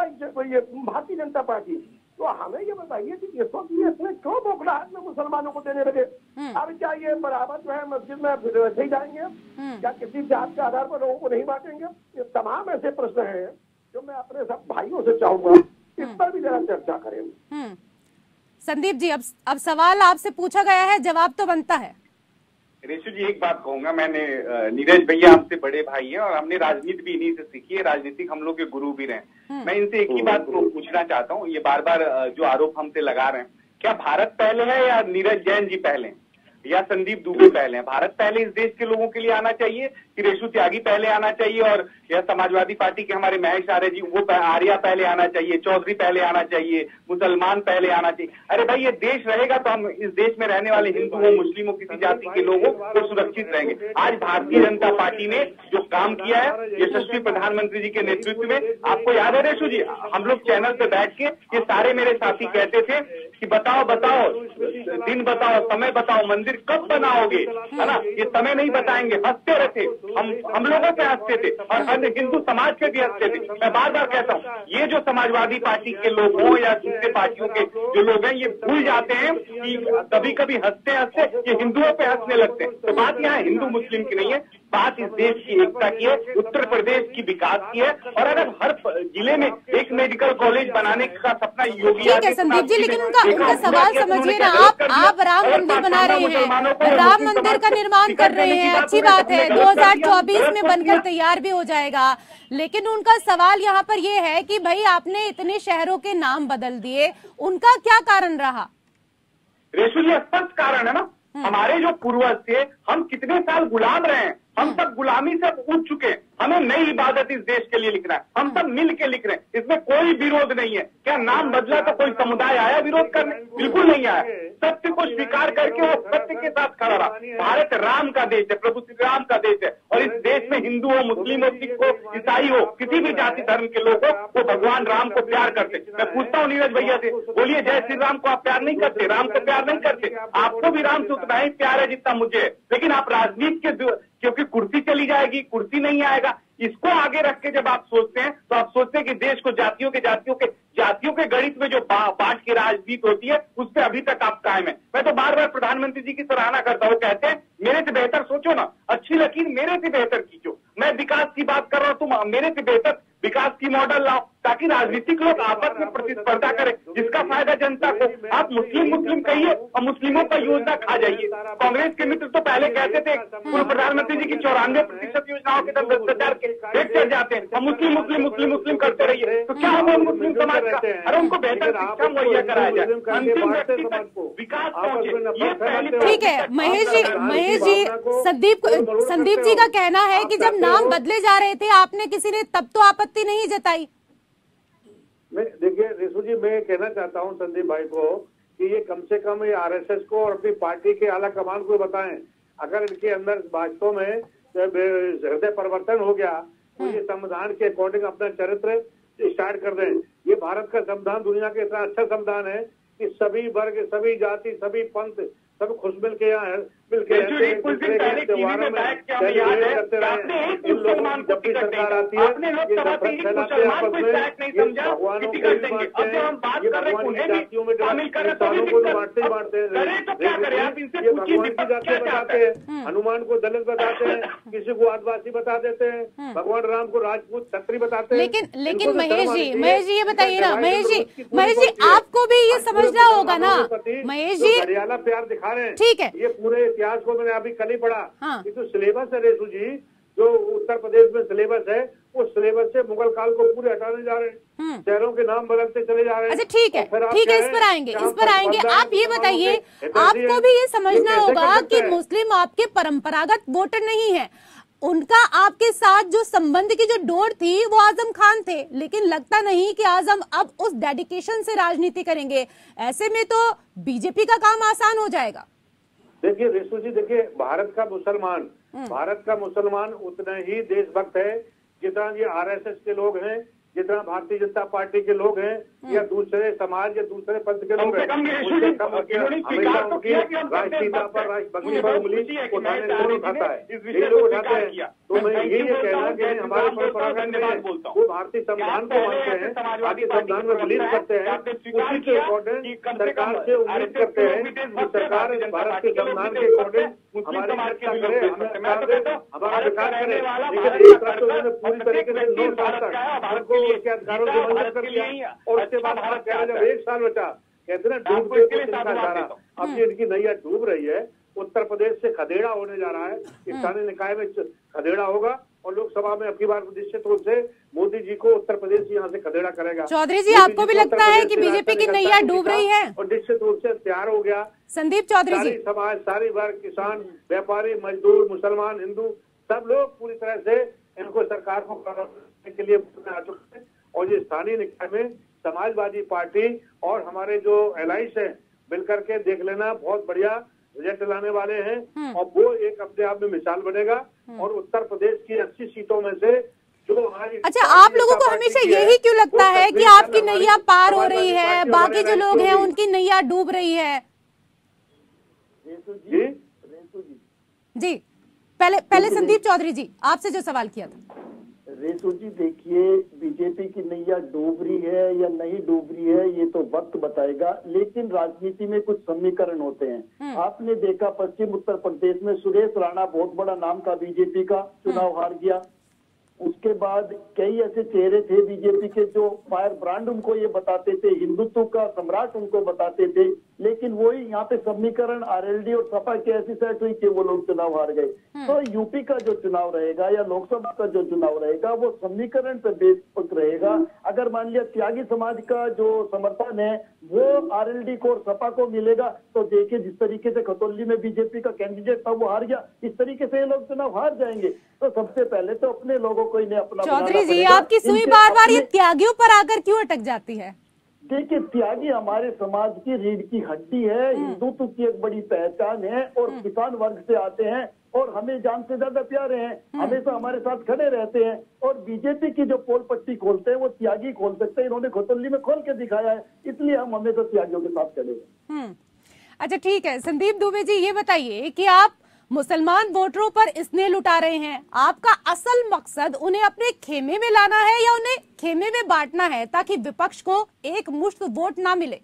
ये भारतीय जनता पार्टी। तो हमें ये बताइए कि इस वक्त ये इसमें क्यों बौखलाहट में मुसलमानों को देने लगे? अब क्या ये बराबर जो है मस्जिद में रखे ही जाएंगे? क्या किसी जात के आधार पर लोगों को नहीं बांटेंगे? ये तमाम ऐसे प्रश्न हैं जो मैं अपने सब भाइयों से चाहूंगा इस पर भी जरा चर्चा करें। संदीप जी, अब अब सवाल आपसे पूछा गया है, जवाब तो बनता है। रेशु जी, एक बात कहूंगा, मैंने नीरज भैया आपसे बड़े भाई हैं और हमने राजनीति भी इन्हीं से सीखी है, राजनीतिक हम लोग के गुरु भी रहे। मैं इनसे एक ही बात पूछना चाहता हूँ, ये बार बार जो आरोप हमसे लगा रहे हैं, क्या भारत पहले है या नीरज जैन जी पहले या संदीप दुबे पहले हैं? भारत पहले इस देश के लोगों के लिए आना चाहिए कि रेशु त्यागी पहले आना चाहिए, और या समाजवादी पार्टी के हमारे महेश आर्य जी वो आर्या पहले आना चाहिए, चौधरी पहले आना चाहिए, मुसलमान पहले आना चाहिए? अरे भाई, ये देश रहेगा तो हम इस देश में रहने वाले हिंदुओं, मुस्लिमों, किसी जाति के लोगों को सुरक्षित रहेंगे। आज भारतीय जनता पार्टी ने जो काम किया है यशस्वी प्रधानमंत्री जी के नेतृत्व में, आपको याद है रेशु जी, हम लोग चैनल पे बैठ के ये सारे मेरे साथी कहते थे कि बताओ बताओ दिन बताओ, समय बताओ, मंदिर कब बनाओगे, है ना? ये समय नहीं बताएंगे, हंसते रहते, हम हम लोगों पे हंसते थे और अन्य हिंदू समाज पे भी हंसते थे। मैं बार बार कहता हूँ, ये जो समाजवादी पार्टी के लोग हों या दूसरे पार्टियों के जो लोग हैं, ये भूल जाते हैं कि कभी कभी हंसते हंसते ये हिंदुओं पे हंसने लगते हैं। तो बात यहाँ हिंदू मुस्लिम की नहीं है, बात इस देश की एकता की है, उत्तर प्रदेश की विकास की है। और अगर हर जिले में एक मेडिकल कॉलेज बनाने का सपना योगी, ठीक है संदीप जी, लेकिन उनका उनका सवाल समझिए ना, आप आप राम मंदिर बना रहे हैं, राम मंदिर का निर्माण कर रहे हैं, अच्छी बात है, दो हजार चौबीस में बनकर तैयार भी हो जाएगा, लेकिन उनका सवाल यहाँ पर ये है कि भाई आपने इतने शहरों के नाम बदल दिए, उनका क्या कारण रहा? रेशु जी, स्पष्ट कारण है ना, हमारे जो पूर्वज थे, हम कितने साल गुलाम रहे हैं, हम सब गुलामी से उठ चुके हैं, हमें नई इबादत इस देश के लिए लिखना है, हम सब मिल के लिख रहे हैं, इसमें कोई विरोध नहीं है। क्या नाम बदला तो कोई समुदाय आया विरोध करने? बिल्कुल नहीं आया। सत्य को स्वीकार करके वो सत्य के साथ खड़ा रहा। भारत राम का देश है, प्रभु श्री राम का देश है, और इस देश में हिंदू हो, मुस्लिम हो, सिख हो, ईसाई हो, किसी भी जाति धर्म के लोग हो, वो भगवान राम को प्यार करते। मैं पूछता हूँ नीरज भैया से, बोलिए जय श्री राम को आप प्यार नहीं करते? राम को प्यार नहीं करते? आपको भी राम से उतना ही प्यार है जितना मुझे, लेकिन आप राजनीति के, क्योंकि कुर्सी चली जाएगी, कुर्सी नहीं आएगा, इसको आगे रख के जब आप सोचते हैं तो आप सोचते हैं कि देश को जातियों के जातियों के जातियों के गणित में जो बा, बांट की राजनीति होती है उस पर अभी तक आप कायम है। मैं तो बार बार प्रधानमंत्री जी की सराहना करता हूँ, कहते हैं मेरे से बेहतर सोचो ना, अच्छी लकीर मेरे से बेहतर खींचो, मैं विकास की बात कर रहा हूँ, तुम मेरे से बेहतर विकास की मॉडल लाओ, ताकि राजनीतिक लोग आपस में प्रतिस्पर्धा करें, जिसका फायदा जनता को। आप मुस्लिम मुस्लिम कहिए और मुस्लिमों का योजना खा जाइए। कांग्रेस के मित्र तो पहले कहते थे पूर्व प्रधानमंत्री जी की चौरानवे प्रतिशत योजनाओं के दम भ्रष्टाचार के रेट चढ़ जाते हैं, हम मुस्लिम मुस्लिम मुस्लिम मुस्लिम करते रहिए, तो क्या होगा मुस्लिम समाज का? अरे उनको बेहतर शिक्षा मुहैया कराया जाए, अंतिम व्यक्ति तक विकास पहुंचे, ये पहली। ठीक है महेश जी, महेश जी, संदीप संदीप जी का कहना है कि जब नाम बदले जा रहे थे आपने किसी ने तब तो आपत्ति नहीं जताई। मैं देखिए रेशु जी, मैं कहना चाहता हूं संदीप भाई को कि ये कम से कम ये आरएसएस को और अपनी पार्टी के आला कमान को बताएं, अगर इनके अंदर वास्तव में हृदय परिवर्तन हो गया तो ये संविधान के अकॉर्डिंग अपना चरित्र स्टार्ट कर दें। ये भारत का संविधान दुनिया का इतना अच्छा संविधान है कि सभी वर्ग, सभी जाति, सभी पंथ सब खुश मिल के यहाँ मिल के कुछ दिन पहले टीवी में बैठ के हमें याद है कि आपने एक मुसलमान को टिकट नहीं दिया, आपने लोकसभा से एक मुसलमान को बैठ नहीं समझा कि टिकट देंगे। अब जब हम बात कर रहे हैं उन्हें भी शामिल कर रहे हैं तो क्या करें? आप इनसे पूछिए क्या चाहते हैं? हनुमान को दलित बताते हैं, किसी को आदिवासी बता देते हैं, भगवान राम को राजपूत क्षत्रिय बताते हैं। लेकिन लेकिन महेश जी महेश जी ये बताइए ना, महेश जी महेश जी आपको भी ये समझना होगा ना महेश जी, हरियाणा प्यार दिखा रहे हैं। ठीक है, ये पूरे इतिहास को मैंने अभी कल ही पढ़ा। हाँ। ये तो सिलेबस है रेसू जी, जो उत्तर प्रदेश में सिलेबस है वो सिलेबस से मुगल काल को पूरे हटाने जा रहे हैं, शहरों के नाम बदलते चले जा रहे हैं। अच्छा ठीक है ठीक है, इस पर आएंगे इस पर आएंगे आप ये बताइए, आपको भी ये समझना होगा कि मुस्लिम आपके परंपरागत वोटर नहीं है, उनका आपके साथ जो संबंध की जो डोर थी वो आजम खान थे, लेकिन लगता नहीं कि आजम अब उस डेडिकेशन से राजनीति करेंगे। ऐसे में तो बीजेपी का काम आसान हो जाएगा। देखिए रेशू जी, देखिए भारत का मुसलमान भारत का मुसलमान उतना ही देशभक्त है जितना ये आरएसएस के लोग हैं, जितना भारतीय जनता पार्टी के लोग हैं, या दूसरे समाज या दूसरे पंथ के लोग हैं। राष्ट्रीयता पर राष्ट्रभक्ति पर उंगली उठाने नहीं खाता है, ये लोग उठाते हैं। तो मैं यही कहना कि हमारे परंपरागत में वो भारतीय संविधान को मानते हैं, भारतीय संविधान में बिलीव करते हैं, उसी के अकॉर्डिंग सरकार से उम्मीद करते हैं कि सरकार भारत के संविधान के अकॉर्डिंग हमारे रक्षा करे, हमें हमारा विकास करे। लेकिन एक तरफ तो उन्होंने पूरी तरीके से नौ साल तक हमको उसके अधिकारों को मंजूर कर दिया और उसके बाद हमारा कह जब एक साल बचा कहते ना डूब के सारा, अब ये इनकी नैया डूब रही है। उत्तर प्रदेश से खदेड़ा होने जा रहा है, स्थानीय निकाय में खदेड़ा होगा और लोकसभा में अगली बार निश्चित रूप से मोदी जी को उत्तर प्रदेश यहाँ से खदेड़ा करेगा। चौधरी जी आपको भी लगता है कि बीजेपी की नैया डूब रही है? और निश्चित रूप से तैयार हो गया संदीप चौधरी जी, समाज, सारी वर्ग, किसान, व्यापारी, मजदूर, मुसलमान, हिंदू, सब लोग पूरी तरह से इनको सरकार को करने के लिए आ चुके हैं। और ये स्थानीय निकाय में समाजवादी पार्टी और हमारे जो एलायंस है मिलकर के देख लेना बहुत बढ़िया रिजल्ट लाने वाले हैं और वो एक अपने आप में मिसाल बनेगा। और उत्तर प्रदेश की अस्सी सीटों में से जो हमारी, अच्छा आप लोगों को हमेशा यही क्यों लगता है कि आपकी नैया पार हो रही है, बाकी जो लोग हैं उनकी नैया डूब रही है? जी जी पहले पहले संदीप चौधरी जी आपसे जो सवाल किया था। रेशू जी देखिए, बीजेपी की नैया डूब रही है या नहीं डूब रही है ये तो वक्त बताएगा, लेकिन राजनीति में कुछ समीकरण होते हैं। आपने देखा पश्चिम उत्तर प्रदेश में सुरेश राणा बहुत बड़ा नाम था बीजेपी का, चुनाव हार गया। उसके बाद कई ऐसे चेहरे थे बीजेपी के जो फायर ब्रांड उनको ये बताते थे, हिंदुत्व का सम्राट उनको बताते थे, लेकिन वही यहाँ पे समीकरण आरएलडी और सपा की ऐसी सेट हुई कि वो लोग चुनाव हार गए। तो यूपी का जो चुनाव रहेगा या लोकसभा का जो चुनाव रहेगा वो समीकरण पे बेस रहेगा। अगर मान लिया त्यागी समाज का जो समर्थन है वो आरएलडी को और सपा को मिलेगा तो देखिए जिस तरीके से खतौली में बीजेपी का कैंडिडेट था वो हार गया, इस तरीके से ये लोग चुनाव हार जाएंगे। तो सबसे पहले तो अपने लोगों को इन्हें अपना चौधरी जी आपकी सुई बार बार ये त्यागियों पर आकर क्यों अटक जाती है? देखिए त्यागी हमारे समाज की रीढ़ की हड्डी है, हिंदुत्व की एक बड़ी पहचान है और किसान वर्ग से आते हैं और हमें जान से ज्यादा प्यारे हैं, हमेशा हमारे साथ खड़े रहते हैं। और बीजेपी की जो पोल पट्टी खोलते हैं वो त्यागी खोल सकते हैं, इन्होंने खतौली में खोल के दिखाया है, इसलिए हम हमेशा त्यागियों के साथ खड़े हैं। अच्छा ठीक है, संदीप दुबे जी ये बताइए कि आप मुसलमान वोटरों पर स्नेह लुटा रहे हैं, आपका असल मकसद उन्हें अपने खेमे में लाना है या उन्हें खेमे में बांटना है ताकि विपक्ष को एक मुश्त वोट ना मिले?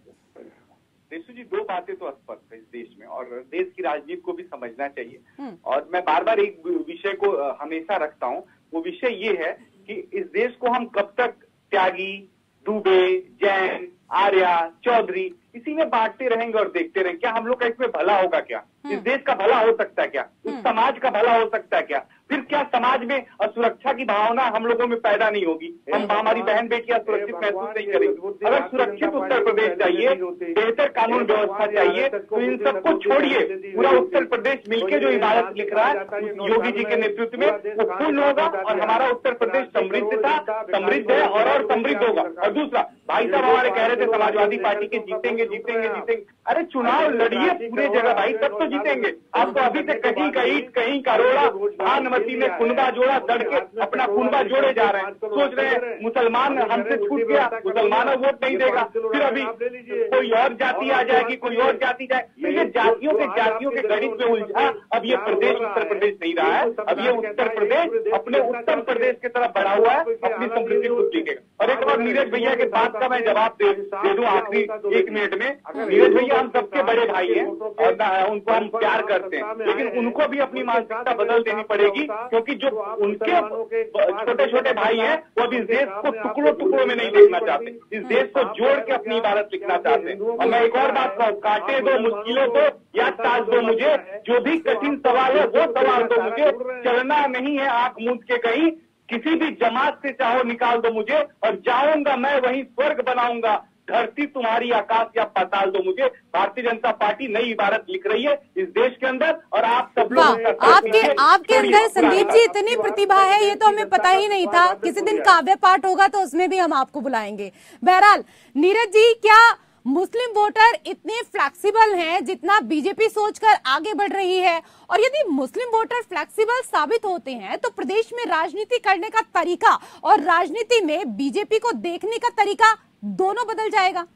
रेशू जी दो बातें तो स्पष्ट है इस देश में और देश की राजनीति को भी समझना चाहिए। और मैं बार बार एक विषय को हमेशा रखता हूँ, वो विषय ये है कि इस देश को हम कब तक त्यागी, दुबे, जैन, आर्या, चौधरी इसी में बांटते रहेंगे और देखते रहेंगे? क्या हम लोग का इसमें भला होगा? क्या इस देश का भला हो सकता है? क्या इस समाज का भला हो सकता है? क्या फिर क्या समाज में असुरक्षा की भावना हम लोगों में पैदा नहीं होगी? हम हमारी बहन बेटियां सुरक्षित महसूस नहीं करेंगे? अगर सुरक्षित उत्तर प्रदेश चाहिए, बेहतर कानून व्यवस्था चाहिए तो इन सबको छोड़िए, पूरा उत्तर प्रदेश मिलकर जो इमारत लिख रहा है योगी जी के नेतृत्व में वो पूर्ण होगा और हमारा उत्तर प्रदेश समृद्ध था, समृद्ध है और और समृद्ध होगा। और दूसरा, भाई साहब हमारे कह रहे थे समाजवादी पार्टी के जीतेंगे जीतेंगे जीतेंगे, अरे चुनाव लड़िए पूरे जगह भाई, तब तो जीतेंगे। आपको अभी तक कहीं का ईंट, कहीं का रोड़ा, प्रधानमंत्री पार्टी ने कुनबा जोड़ा, दड़ के अपना कुनबा जोड़े जा रहे हैं, सोच रहे हैं मुसलमान हमसे छूट गया, मुसलमान वोट नहीं देगा, फिर अभी कोई और जाति आ जाएगी, कोई और जाति जाए। तो ये जातियों के जातियों के गणित में उलझा अब ये प्रदेश उत्तर प्रदेश नहीं रहा है। अब ये उत्तर प्रदेश अपने उत्तर प्रदेश की तरफ बढ़ा हुआ है, अपनी समृद्धि खुद जीतेगा। और एक बार नीरज भैया के बात का मैं जवाब दे दे दूं आखिरी एक मिनट में। नीरज भैया हम सबके बड़े भाई हैं और उनको हम प्यार करते हैं, लेकिन उनको भी अपनी मानसिकता बदल देनी पड़ेगी, क्योंकि जो उनके छोटे छोटे भाई हैं वो अभी इस देश को टुकड़ों टुकड़ों में नहीं देखना चाहते, इस देश को जोड़ के अपनी इबारत लिखना चाहते हैं। और मैं एक और बात कहूँ, कांटे दो मुश्किलों को या ताज दो मुझे, जो भी कठिन सवाल है वो सवाल दो मुझे, चलना नहीं है आंख मूंद के कहीं, किसी भी जमात से चाहो निकाल दो मुझे और जाऊंगा मैं वहीं स्वर्ग बनाऊंगा, धरती तुम्हारी आकाश या पाताल दो मुझे। भारतीय जनता पार्टी नई इबारत लिख रही है इस देश के अंदर और आप सब लोग आपके आपके अंदर संदीप जी इतनी प्रतिभा है, ये तो हमें पता ही नहीं था। किसी दिन काव्य पाठ होगा तो उसमें भी हम आपको बुलाएंगे। बहरहाल नीरज जी, क्या मुस्लिम वोटर इतने फ्लेक्सिबल हैं जितना बीजेपी सोचकर आगे बढ़ रही है? और यदि मुस्लिम वोटर फ्लेक्सिबल साबित होते हैं तो प्रदेश में राजनीति करने का तरीका और राजनीति में बीजेपी को देखने का तरीका दोनों बदल जाएगा।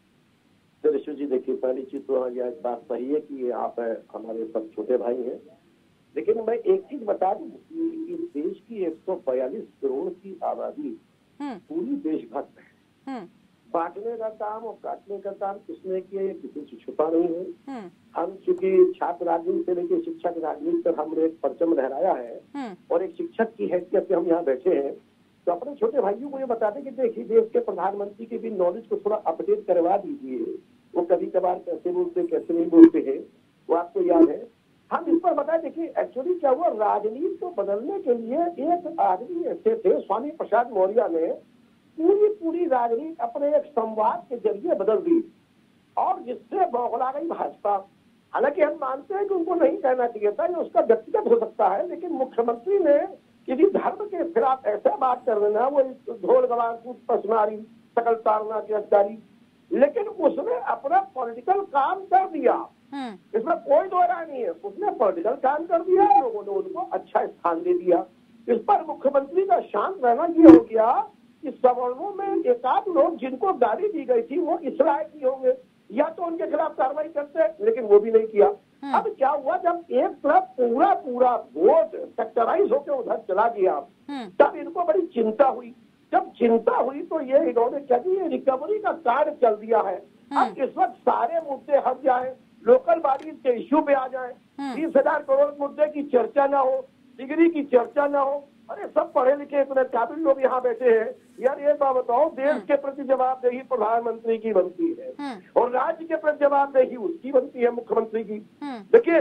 ऋषि जी देखिए, पहली चीज तो यह बात सही है कि आप हमारे सब छोटे भाई हैं, लेकिन मैं एक चीज बता दूं कि देश की एक सौ बयालीस करोड़ की आबादी पूरी देशभक्त है। बांटने का काम और काटने का काम किसने किया ये किसी से छुपा नहीं है। हम चूंकि छात्र राजनीति से लेकर शिक्षक राजनीति पर हमने एक परचम लहराया है और एक शिक्षक की हैसियत से हम यहाँ बैठे हैं, तो अपने छोटे भाइयों को ये बताते कि देखिए देश के प्रधानमंत्री की भी नॉलेज को थोड़ा अपडेट करवा दीजिए, वो कभी कभार कैसे बोलते कैसे नहीं बोलते हैं वो आपको याद है। हम इस पर बताए, देखिए एक्चुअली क्या हुआ, राजनीति को बदलने के लिए एक आदमी ऐसे थे, स्वामी प्रसाद मौर्य ने पूरी पूरी राजनीति अपने एक संवाद के जरिए बदल दी और जिससे बौखला गई भाजपा। हालांकि हम मानते हैं कि उनको नहीं कहना चाहिए था, ये उसका व्यक्तिगत हो सकता है, लेकिन मुख्यमंत्री ने किसी धर्म के खिलाफ ऐसा बात कर देना, वो ढोल गवान कूद पसमारी सकल तारना की अदारी, लेकिन उसने अपना पॉलिटिकल काम कर दिया, इसमें कोई दो राय नहीं है। उसने पॉलिटिकल काम कर दिया, लोगों ने उनको अच्छा स्थान दे दिया। इस पर मुख्यमंत्री का शांत रहना ये हो गया कि सवर्णों में एकाध लोग जिनको गाली दी गई थी वो इस लायक ही होंगे, या तो उनके खिलाफ कार्रवाई करते, लेकिन वो भी नहीं किया। अब क्या हुआ, जब एक तरफ पूरा पूरा वोट सेक्टराइज होकर उधर चला गया तब इनको बड़ी चिंता हुई। जब चिंता हुई तो ये इन्होंने क्या किया, रिकवरी का कार्ड चल दिया है। अब इस वक्त सारे मुद्दे हट जाए, लोकल बॉडीज के इश्यू पे आ जाए, तीस हजार करोड़ मुद्दे की चर्चा ना हो, डिग्री की चर्चा ना हो। अरे सब पढ़े लिखे इतने काबिल लोग यहाँ बैठे हैं यार, ये बात बताओ, देश के प्रति जवाबदेही प्रधानमंत्री की बनती है और राज्य के प्रति जवाबदेही उसकी बनती है, मुख्यमंत्री की। देखिए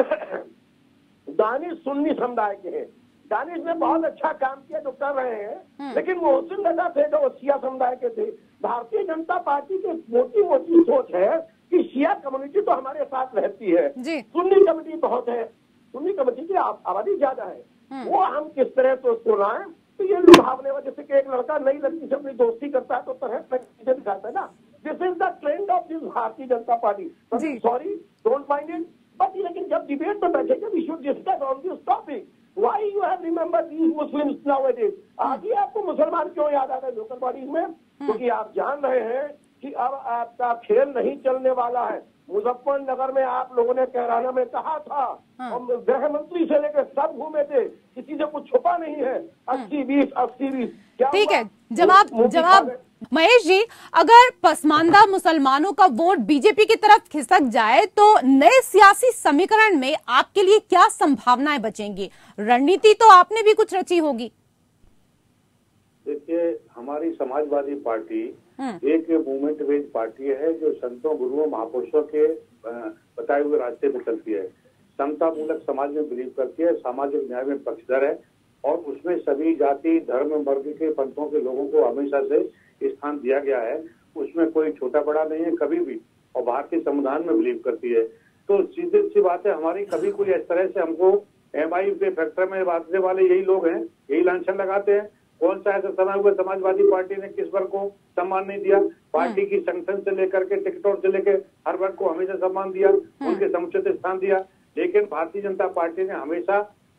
दानिश सुन्नी समुदाय के हैं, दानिश ने बहुत अच्छा काम किया जो कर रहे हैं, लेकिन मोहसिन रजा थे जो शिया समुदाय के थे। भारतीय जनता पार्टी की मोटी मोटी सोच है कि शिया कम्युनिटी तो हमारे साथ रहती है, सुन्नी कम्युनिटी बहुत है, सुन्नी कम्युनिटी की आबादी ज्यादा है, वो हम किस तरह से उसको लाएं। तो ये लुभावने वाले, जैसे कि एक लड़का नई लड़की से अपनी दोस्ती करता है तो तरह तरह दिखाता है ना, this is the trend of this Bharatiya Janata Party. Sorry, don't mind it, but लेकिन जब डिबेट में बैठेंगे we should discuss on this topic, why you have remember these Muslims nowadays. आगे आपको मुसलमान क्यों याद आ रहे हैं लोकल बॉडीज में? क्योंकि आप जान रहे हैं कि अब आपका खेल नहीं चलने वाला है। मुजफ्फरनगर में आप लोगों ने कैराना में कहा था, हम गृह मंत्री से लेकर सब घूमे थे, किसी से कुछ छुपा नहीं है, अस्सी बीस अस्सी बीस। ठीक है, जवाब जवाब महेश जी, अगर पसमानदा मुसलमानों का वोट बीजेपी की तरफ खिसक जाए तो नए सियासी समीकरण में आपके लिए क्या संभावनाएं बचेंगी? रणनीति तो आपने भी कुछ रची होगी। देखिए, हमारी समाजवादी पार्टी एक मूवमेंट बेस्ड पार्टी है जो संतों गुरुओं महापुरुषों के बताए हुए रास्ते पे चलती है, समता मूलक समाज में बिलीव करती है, सामाजिक न्याय में पक्षधर है और उसमें सभी जाति धर्म वर्ग के पंथों के लोगों को हमेशा से स्थान दिया गया है। उसमें कोई छोटा बड़ा नहीं है कभी भी, और भारतीय संविधान में बिलीव करती है। तो सीधी सी बात है, हमारी कभी कोई इस तरह से हमको एम आई के फैक्टर में बांटने वाले यही लोग हैं, यही लांछन लगाते हैं। कौन सा ऐसा समय हुआ समाजवादी पार्टी ने किस वर्ग को सम्मान नहीं दिया? पार्टी की संगठन से लेकर के टिकटों से लेकर हर वर्ग को हमेशा सम्मान दिया, उनके समुचित स्थान दिया। लेकिन भारतीय जनता पार्टी ने हमेशा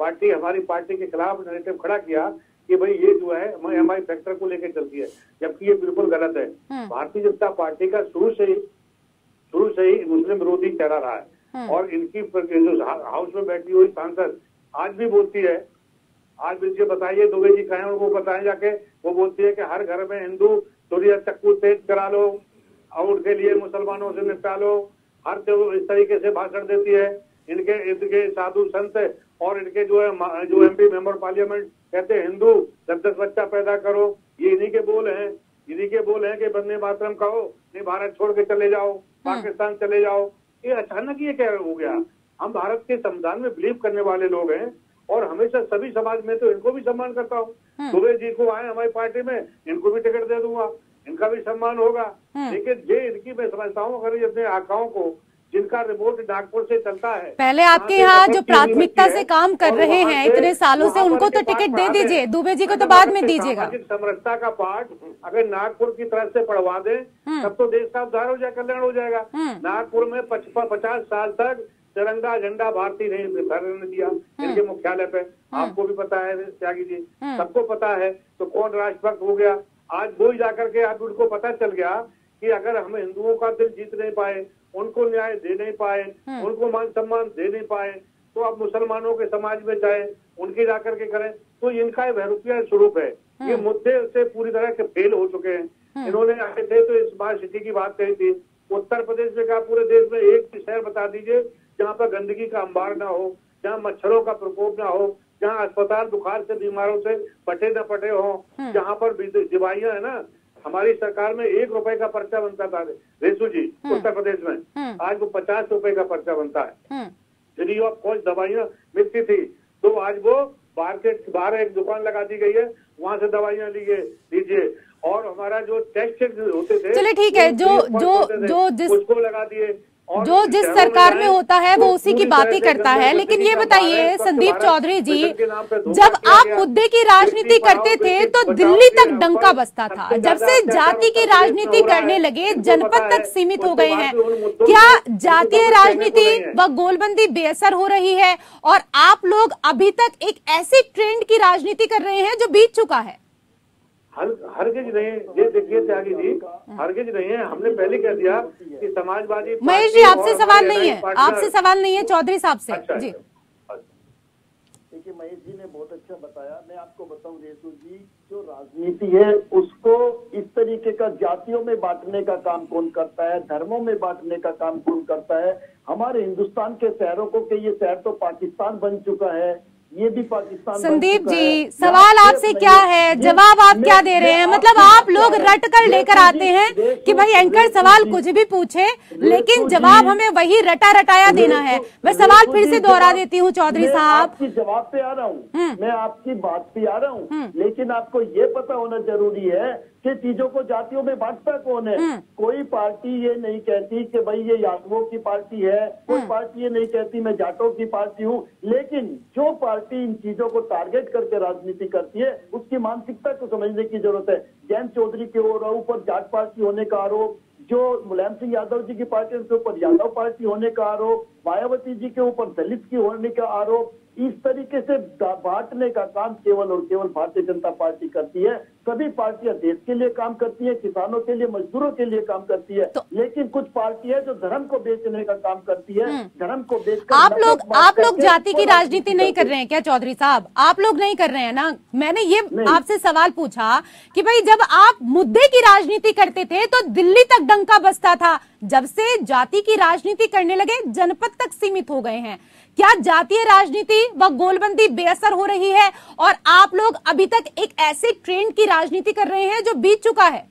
पार्टी हमारी पार्टी के खिलाफ नैरेटिव खड़ा किया कि भाई ये जो है एम आई फैक्टर को लेकर चलती है, जबकि ये बिल्कुल गलत है। भारतीय जनता पार्टी का शुरू से ही शुरू से ही मुस्लिम विरोधी चेहरा रहा है और इनकी जो हाउस में बैठी हुई सांसद आज भी बोलती है, आज भी इनसे बताइए दुबे जी कहें उनको बताएं जाके, वो बोलती है कि हर घर में हिंदू तुरिया चक्कू तेज करा लो और उनके लिए मुसलमानों से निपटा लो, हर जो इस तरीके से भाषण देती है। इनके इर्द के साधु संत और इनके जो है जो एमपी मेंबर पार्लियामेंट कहते हैं हिंदू दस दस बच्चा पैदा करो, ये इन्हीं के बोल हैं, इन्हीं के बोल हैं कि वंदे मातरम कहो, नहीं भारत छोड़ के चले जाओ, पाकिस्तान चले जाओ। ये अचानक ये क्या हो गया? हम भारत के संविधान में बिलीव करने वाले लोग हैं और हमेशा सभी समाज में तो इनको भी सम्मान करता हूँ। दुबे जी को आए हमारी पार्टी में, इनको भी टिकट दे दूंगा, इनका भी सम्मान होगा। लेकिन ये इनकी मैं समझता हूँ अगर ये अपने आकाओं को जिनका रिपोर्ट नागपुर से चलता है, पहले आपके यहाँ जो प्राथमिकता से काम कर रहे हैं इतने सालों से, उनको तो टिकट दे दीजिए, दुबे जी को तो बाद में दीजिएगा। समरसता का पाठ अगर नागपुर की तरफ से पढ़वा दे तब तो देश का उद्धार हो जाएगा, कल्याण हो जाएगा। नागपुर में पचास साल तक तिरंगा झंडा भारतीय नहीं फहराने दिया इनके मुख्यालय पे, आपको भी पता है त्यागी जी, सबको पता है। तो कौन राष्ट्रभक्त हो गया? आज वो ही जाकर के आज उनको पता चल गया कि अगर हम हिंदुओं का दिल जीत नहीं पाए, उनको न्याय दे नहीं पाए, उनको मान सम्मान दे नहीं पाए, तो अब मुसलमानों के समाज में जाए, उनकी जाकर के करें, तो इनका वैरूपिया स्वरूप है। ये मुद्दे से पूरी तरह के फेल हो चुके हैं। इन्होंने आए थे तो स्मार्ट सिटी की बात कही थी, उत्तर प्रदेश में कहा पूरे देश में एक शहर बता दीजिए जहाँ पर गंदगी का अंबार ना हो, जहाँ मच्छरों का प्रकोप ना हो, जहाँ अस्पताल बुखार से बीमारों से पटे न पटे हो, जहाँ पर दवाइयाँ है ना, हमारी सरकार में एक रुपए का पर्चा बनता था रेसू जी उत्तर प्रदेश में, आज वो पचास रुपए का पर्चा बनता है। फ्री ऑफ कॉस्ट दवाइयाँ मिलती थी, तो आज वो बाहर के बाहर एक दुकान लगा दी गई है, वहाँ से दवाइयाँ लीजिए लीजिए और हमारा जो टेस्ट होते थे, चलिए ठीक है, जो जो जो जिस उसको लगा दिए। जो जिस सरकार में होता है वो उसी की बात ही करता है। लेकिन ये बताइए संदीप चौधरी जी, जब आप मुद्दे की राजनीति करते थे तो दिल्ली तक डंका बजता था, जब से जाति की राजनीति करने लगे जनपद तक सीमित हो गए हैं। क्या जातीय राजनीति व गोलबंदी बेअसर हो रही है और आप लोग अभी तक एक ऐसे ट्रेंड की राजनीति कर रहे हैं जो बीत चुका है? हर हरगिज नहीं, ये देखिए त्यागी जी, हरगिज नहीं है। हमने पहले कह दिया कि समाजवादी महेश जी आपसे सवाल नहीं है, आपसे सवाल नहीं है, चौधरी साहब से। अच्छा, जी देखिए महेश जी ने बहुत अच्छा बताया। मैं आपको बताऊं रेसू जी, जो राजनीति है उसको इस तरीके का जातियों में बांटने का काम कौन करता है, धर्मों में बांटने का काम कौन करता है? हमारे हिंदुस्तान के शहरों को कि ये शहर तो पाकिस्तान बन चुका है, ये भी पाकिस्तान। संदीप जी सवाल आपसे क्या है, जवाब आप क्या दे रहे हैं? मतलब आप लोग रट कर लेकर आते हैं कि भाई एंकर सवाल कुछ भी पूछे, लेकिन जवाब हमें वही रटा रटाया देना है। मैं सवाल फिर से दोहरा देती हूँ चौधरी साहब। आपकी जवाब पे आ रहा हूँ, मैं आपकी बात पे आ रहा हूँ, लेकिन आपको ये पता होना जरूरी है कि चीजों को जातियों में बांटता कौन है। कोई पार्टी ये नहीं कहती कि भाई ये यादवों की पार्टी है, कोई पार्टी ये नहीं कहती मैं जाटों की पार्टी हूँ, लेकिन जो पार्टी इन चीजों को टारगेट करके राजनीति करती है उसकी मानसिकता को समझने की जरूरत है। जयंत चौधरी के ऊपर जाट पार्टी होने का आरोप, जो मुलायम सिंह यादव जी की पार्टी के ऊपर यादव पार्टी होने का आरोप, मायावती जी के ऊपर दलित की होने का आरोप, इस तरीके से बांटने का काम केवल और केवल भारतीय जनता पार्टी करती है। सभी पार्टियां देश के लिए काम करती है, किसानों के लिए, मजदूरों के लिए काम करती है, तो, लेकिन कुछ पार्टियां जो धर्म को बेचने का काम करती है, धर्म को बेचकर आप लोग आप लोग जाति की राजनीति नहीं कर रहे हैं क्या चौधरी साहब? आप लोग नहीं कर रहे हैं ना? मैंने ये आपसे सवाल पूछा कि भाई जब आप मुद्दे की राजनीति करते थे तो दिल्ली तक डंका बजता था, जब से जाति की राजनीति करने लगे जनपद तक सीमित हो गए हैं। क्या जातीय राजनीति व गोलबंदी बेअसर हो रही है और आप लोग अभी तक एक ऐसे ट्रेंड की राजनीति कर रहे हैं जो बीत चुका है?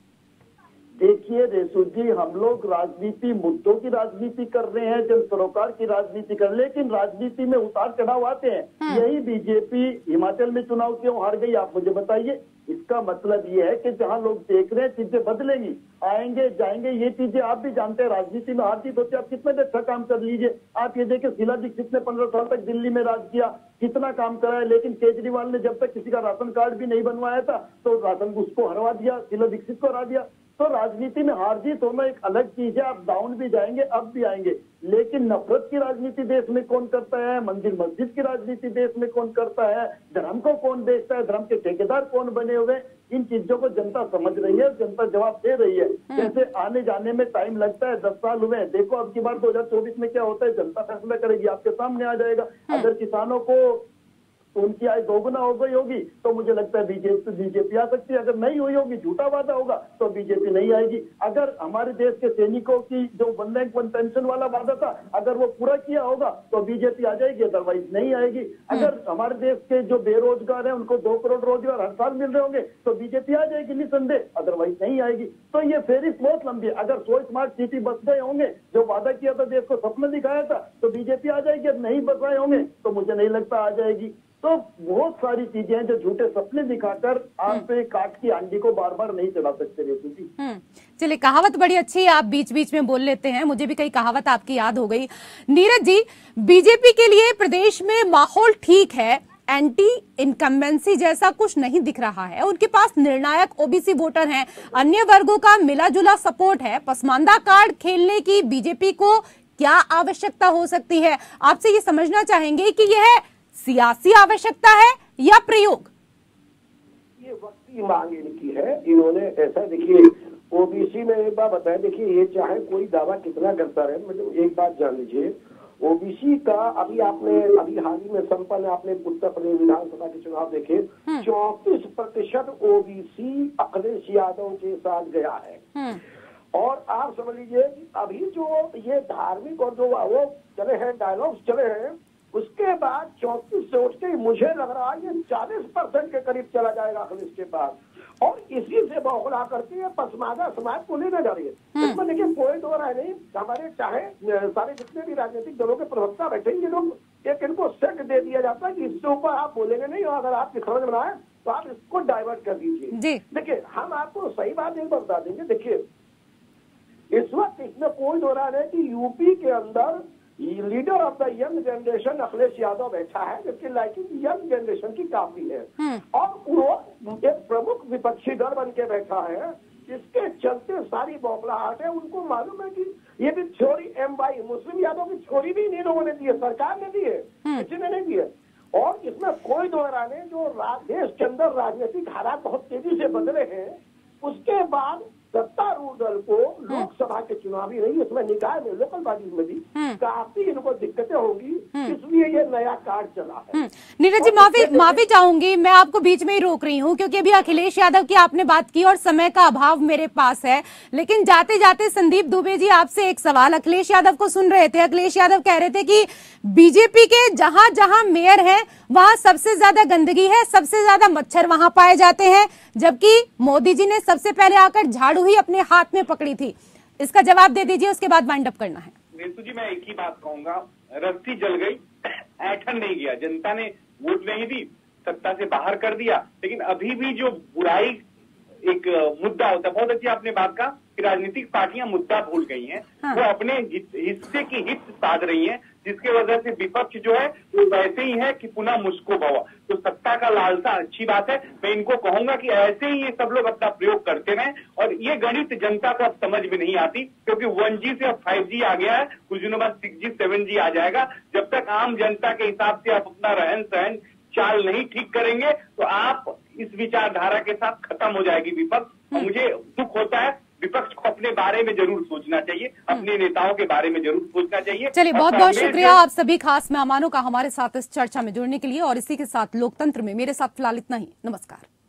देखिए रेसू जी, हम लोग राजनीति मुद्दों की राजनीति कर रहे हैं, जन सरोकार की राजनीति कर, लेकिन राजनीति में उतार चढ़ाव आते हैं। यही बीजेपी हिमाचल में चुनाव क्यों हार गई आप मुझे बताइए। इसका मतलब ये है कि जहां लोग देख रहे हैं चीजें बदलेंगी, आएंगे जाएंगे, ये चीजें आप भी जानते हैं। राजनीति में हार जीत होती है, आप कितने अच्छा काम कर लीजिए। आप ये देखिए शीला दीक्षित ने पंद्रह साल तक दिल्ली में राज किया, कितना काम करा है, लेकिन केजरीवाल ने जब तक किसी का राशन कार्ड भी नहीं बनवाया था तो राशन उसको हरवा दिया, शीला दीक्षित को हरा दिया। तो राजनीति में हार जीत होना एक अलग चीज है। आप डाउन भी जाएंगे, अप भी आएंगे, लेकिन नफरत की राजनीति देश में कौन करता है, मंदिर मस्जिद की राजनीति देश में कौन करता है, धर्म को कौन बेचता है, धर्म के ठेकेदार कौन बने हुए, इन चीजों को जनता समझ रही है, जनता जवाब दे रही है। जैसे आने जाने में टाइम लगता है, दस साल हुए, देखो अब की बार दो हजार चौबीस में क्या होता है, जनता फैसला करेगी, आपके सामने आ जाएगा। अगर किसानों को तो उनकी आय दोगुना हो गई होगी तो मुझे लगता है बीजेपी बीजेपी आ सकती है। अगर नहीं हुई होगी, झूठा वादा होगा, तो बीजेपी नहीं आएगी। अगर हमारे देश के सैनिकों की जो वन रैंक वन पेंशन वाला वादा था, अगर वो पूरा किया होगा तो बीजेपी आ जाएगी, अदरवाइज नहीं आएगी। अगर हमारे देश के जो बेरोजगार हैं उनको दो करोड़ रोजगार हर साल मिल रहे होंगे तो बीजेपी आ जाएगी निसंदेह, अदरवाइज नहीं आएगी। तो ये फेरिस्त बहुत लंबी है। अगर सौ स्मार्ट सिटी बस गए होंगे, जो वादा किया था, देश को सपना दिखाया था, तो बीजेपी आ जाएगी। अब नहीं बस रहे होंगे तो मुझे नहीं लगता आ जाएगी। तो बहुत सारी चीजें हैं जो झूठे सपने दिखाकर आप पे काट की अंडी को बार बार नहीं चढ़ा सकते रेतु जी। चलिए, कहावत बड़ी अच्छी है, आप बीच बीच में बोल लेते हैं, मुझे भी कई कहावत आपकी याद हो गई। नीरज जी, बीजेपी के लिए प्रदेश में माहौल ठीक है, एंटी इनकम्बेंसी जैसा कुछ नहीं दिख रहा है, उनके पास निर्णायक ओबीसी वोटर हैं, अन्य वर्गों का मिला जुला सपोर्ट है, पसमानदा कार्ड खेलने की बीजेपी को क्या आवश्यकता हो सकती है? आपसे ये समझना चाहेंगे कि यह सियासी आवश्यकता है या प्रयोग? ये वक्ती मांग इनकी है। इन्होंने ऐसा, देखिए ओबीसी में एक बात बताया, देखिए ये चाहे कोई दावा कितना करता रहे, मतलब एक बात जान लीजिए, ओबीसी का अभी आपने अभी हाल ही में संपन्न आपने उत्तर प्रदेश विधानसभा के चुनाव देखे, चौंतीस प्रतिशत ओबीसी अखिलेश यादव के साथ गया है। और आप समझ लीजिए अभी जो ये धार्मिक और जो वो चले हैं डायलॉग्स चले हैं, उसके बाद चौंतीस से उठ के मुझे लग रहा है ये चालीस परसेंट के करीब चला जाएगा अखिलेश के पास, और इसी से बौखला करके ये पसमानदा समाज को लेने जा रही है। इसमें देखिए कोई दो राय नहीं, हमारे चाहे सारे जितने भी राजनीतिक दलों के प्रवक्ता बैठेंगे लोग, एक इनको सेट दे दिया जाता है कि इससे ऊपर आप बोलेंगे नहीं, और अगर आपकी समझ में आए तो आप इसको डाइवर्ट कर दीजिए। देखिए हम आपको सही बात एक बता देंगे, देखिए इस वक्त इसमें कोई दो राय नहीं कि यूपी के अंदर leader of the young generation Akhilesh Yadav बैठा है, जिसकी लाइकिंग यंग जनरेशन की काफी है, और वो एक प्रमुख विपक्षी दल बन के बैठा है, जिसके चलते सारी बौखलाहट है। उनको मालूम है कि ये भी छोरी एम बाई मुस्लिम यादव की छोरी भी इन लोगों ने दी है, सरकार ने दी है, किसी ने नहीं दी है। और इसमें कोई दोहरा नहीं, जो देश के अंदर राजनीतिक हालात बहुत तेजी से बदले हैं, उसके बाद सत्तारूढ़ दल को लोकसभा के चुनाव ही नहीं, इसमें निकाय में लोकल बॉडीज में भी काफी इनको दिक्कतें होंगी, इसलिए ये नया कार्ड चला है। नीरज जी, माफी माफी चाहूंगी, मैं आपको बीच में ही रोक रही हूँ क्योंकि अभी अखिलेश यादव की आपने बात की और समय का अभाव मेरे पास है, लेकिन जाते जाते संदीप दुबे जी आपसे एक सवाल, अखिलेश यादव को सुन रहे थे, अखिलेश यादव कह रहे थे कि बीजेपी के जहां जहां मेयर हैं वहां सबसे ज्यादा गंदगी है, सबसे ज्यादा मच्छर वहां पाए जाते हैं, जबकि मोदी जी ने सबसे पहले आकर झाड़ू ही अपने हाथ में पकड़ी थी। इसका जवाब दे दीजिए, उसके बाद वाइंड अप करना है। नेतू जी, मैं एक ही बात कहूंगा, रस्सी जल गई, ऐठन नहीं गया, जनता ने वोट नहीं दी, सत्ता से बाहर कर दिया, लेकिन अभी भी जो बुराई एक मुद्दा होता है, बहुत अच्छी आपने बात कहा कि राजनीतिक पार्टियां मुद्दा भूल गई हैं, हाँ। वो अपने हिस्से की हित साध रही हैं, जिसके वजह से विपक्ष जो है वो वैसे ही है कि पुनः मुस्को भवा। तो सत्ता का लालसा अच्छी बात है, मैं इनको कहूंगा कि ऐसे ही ये सब लोग अपना प्रयोग करते रहें, और ये गणित जनता को अब समझ में नहीं आती, क्योंकि वन जी से अब फाइव जी आ गया है, कुछ दिनों बाद सिक्स जी सेवन जी आ जाएगा। जब तक आम जनता के हिसाब से आप अपना रहन सहन चाल नहीं ठीक करेंगे तो आप इस विचारधारा के साथ खत्म हो जाएगी विपक्ष। और मुझे दुख होता है, विपक्ष को अपने बारे में जरूर सोचना चाहिए, अपने नेताओं के बारे में जरूर सोचना चाहिए। चलिए, बहुत बहुत शुक्रिया आप सभी खास मेहमानों का हमारे साथ इस चर्चा में जुड़ने के लिए, और इसी के साथ लोकतंत्र में मेरे साथ फिलहाल इतना ही। नमस्कार।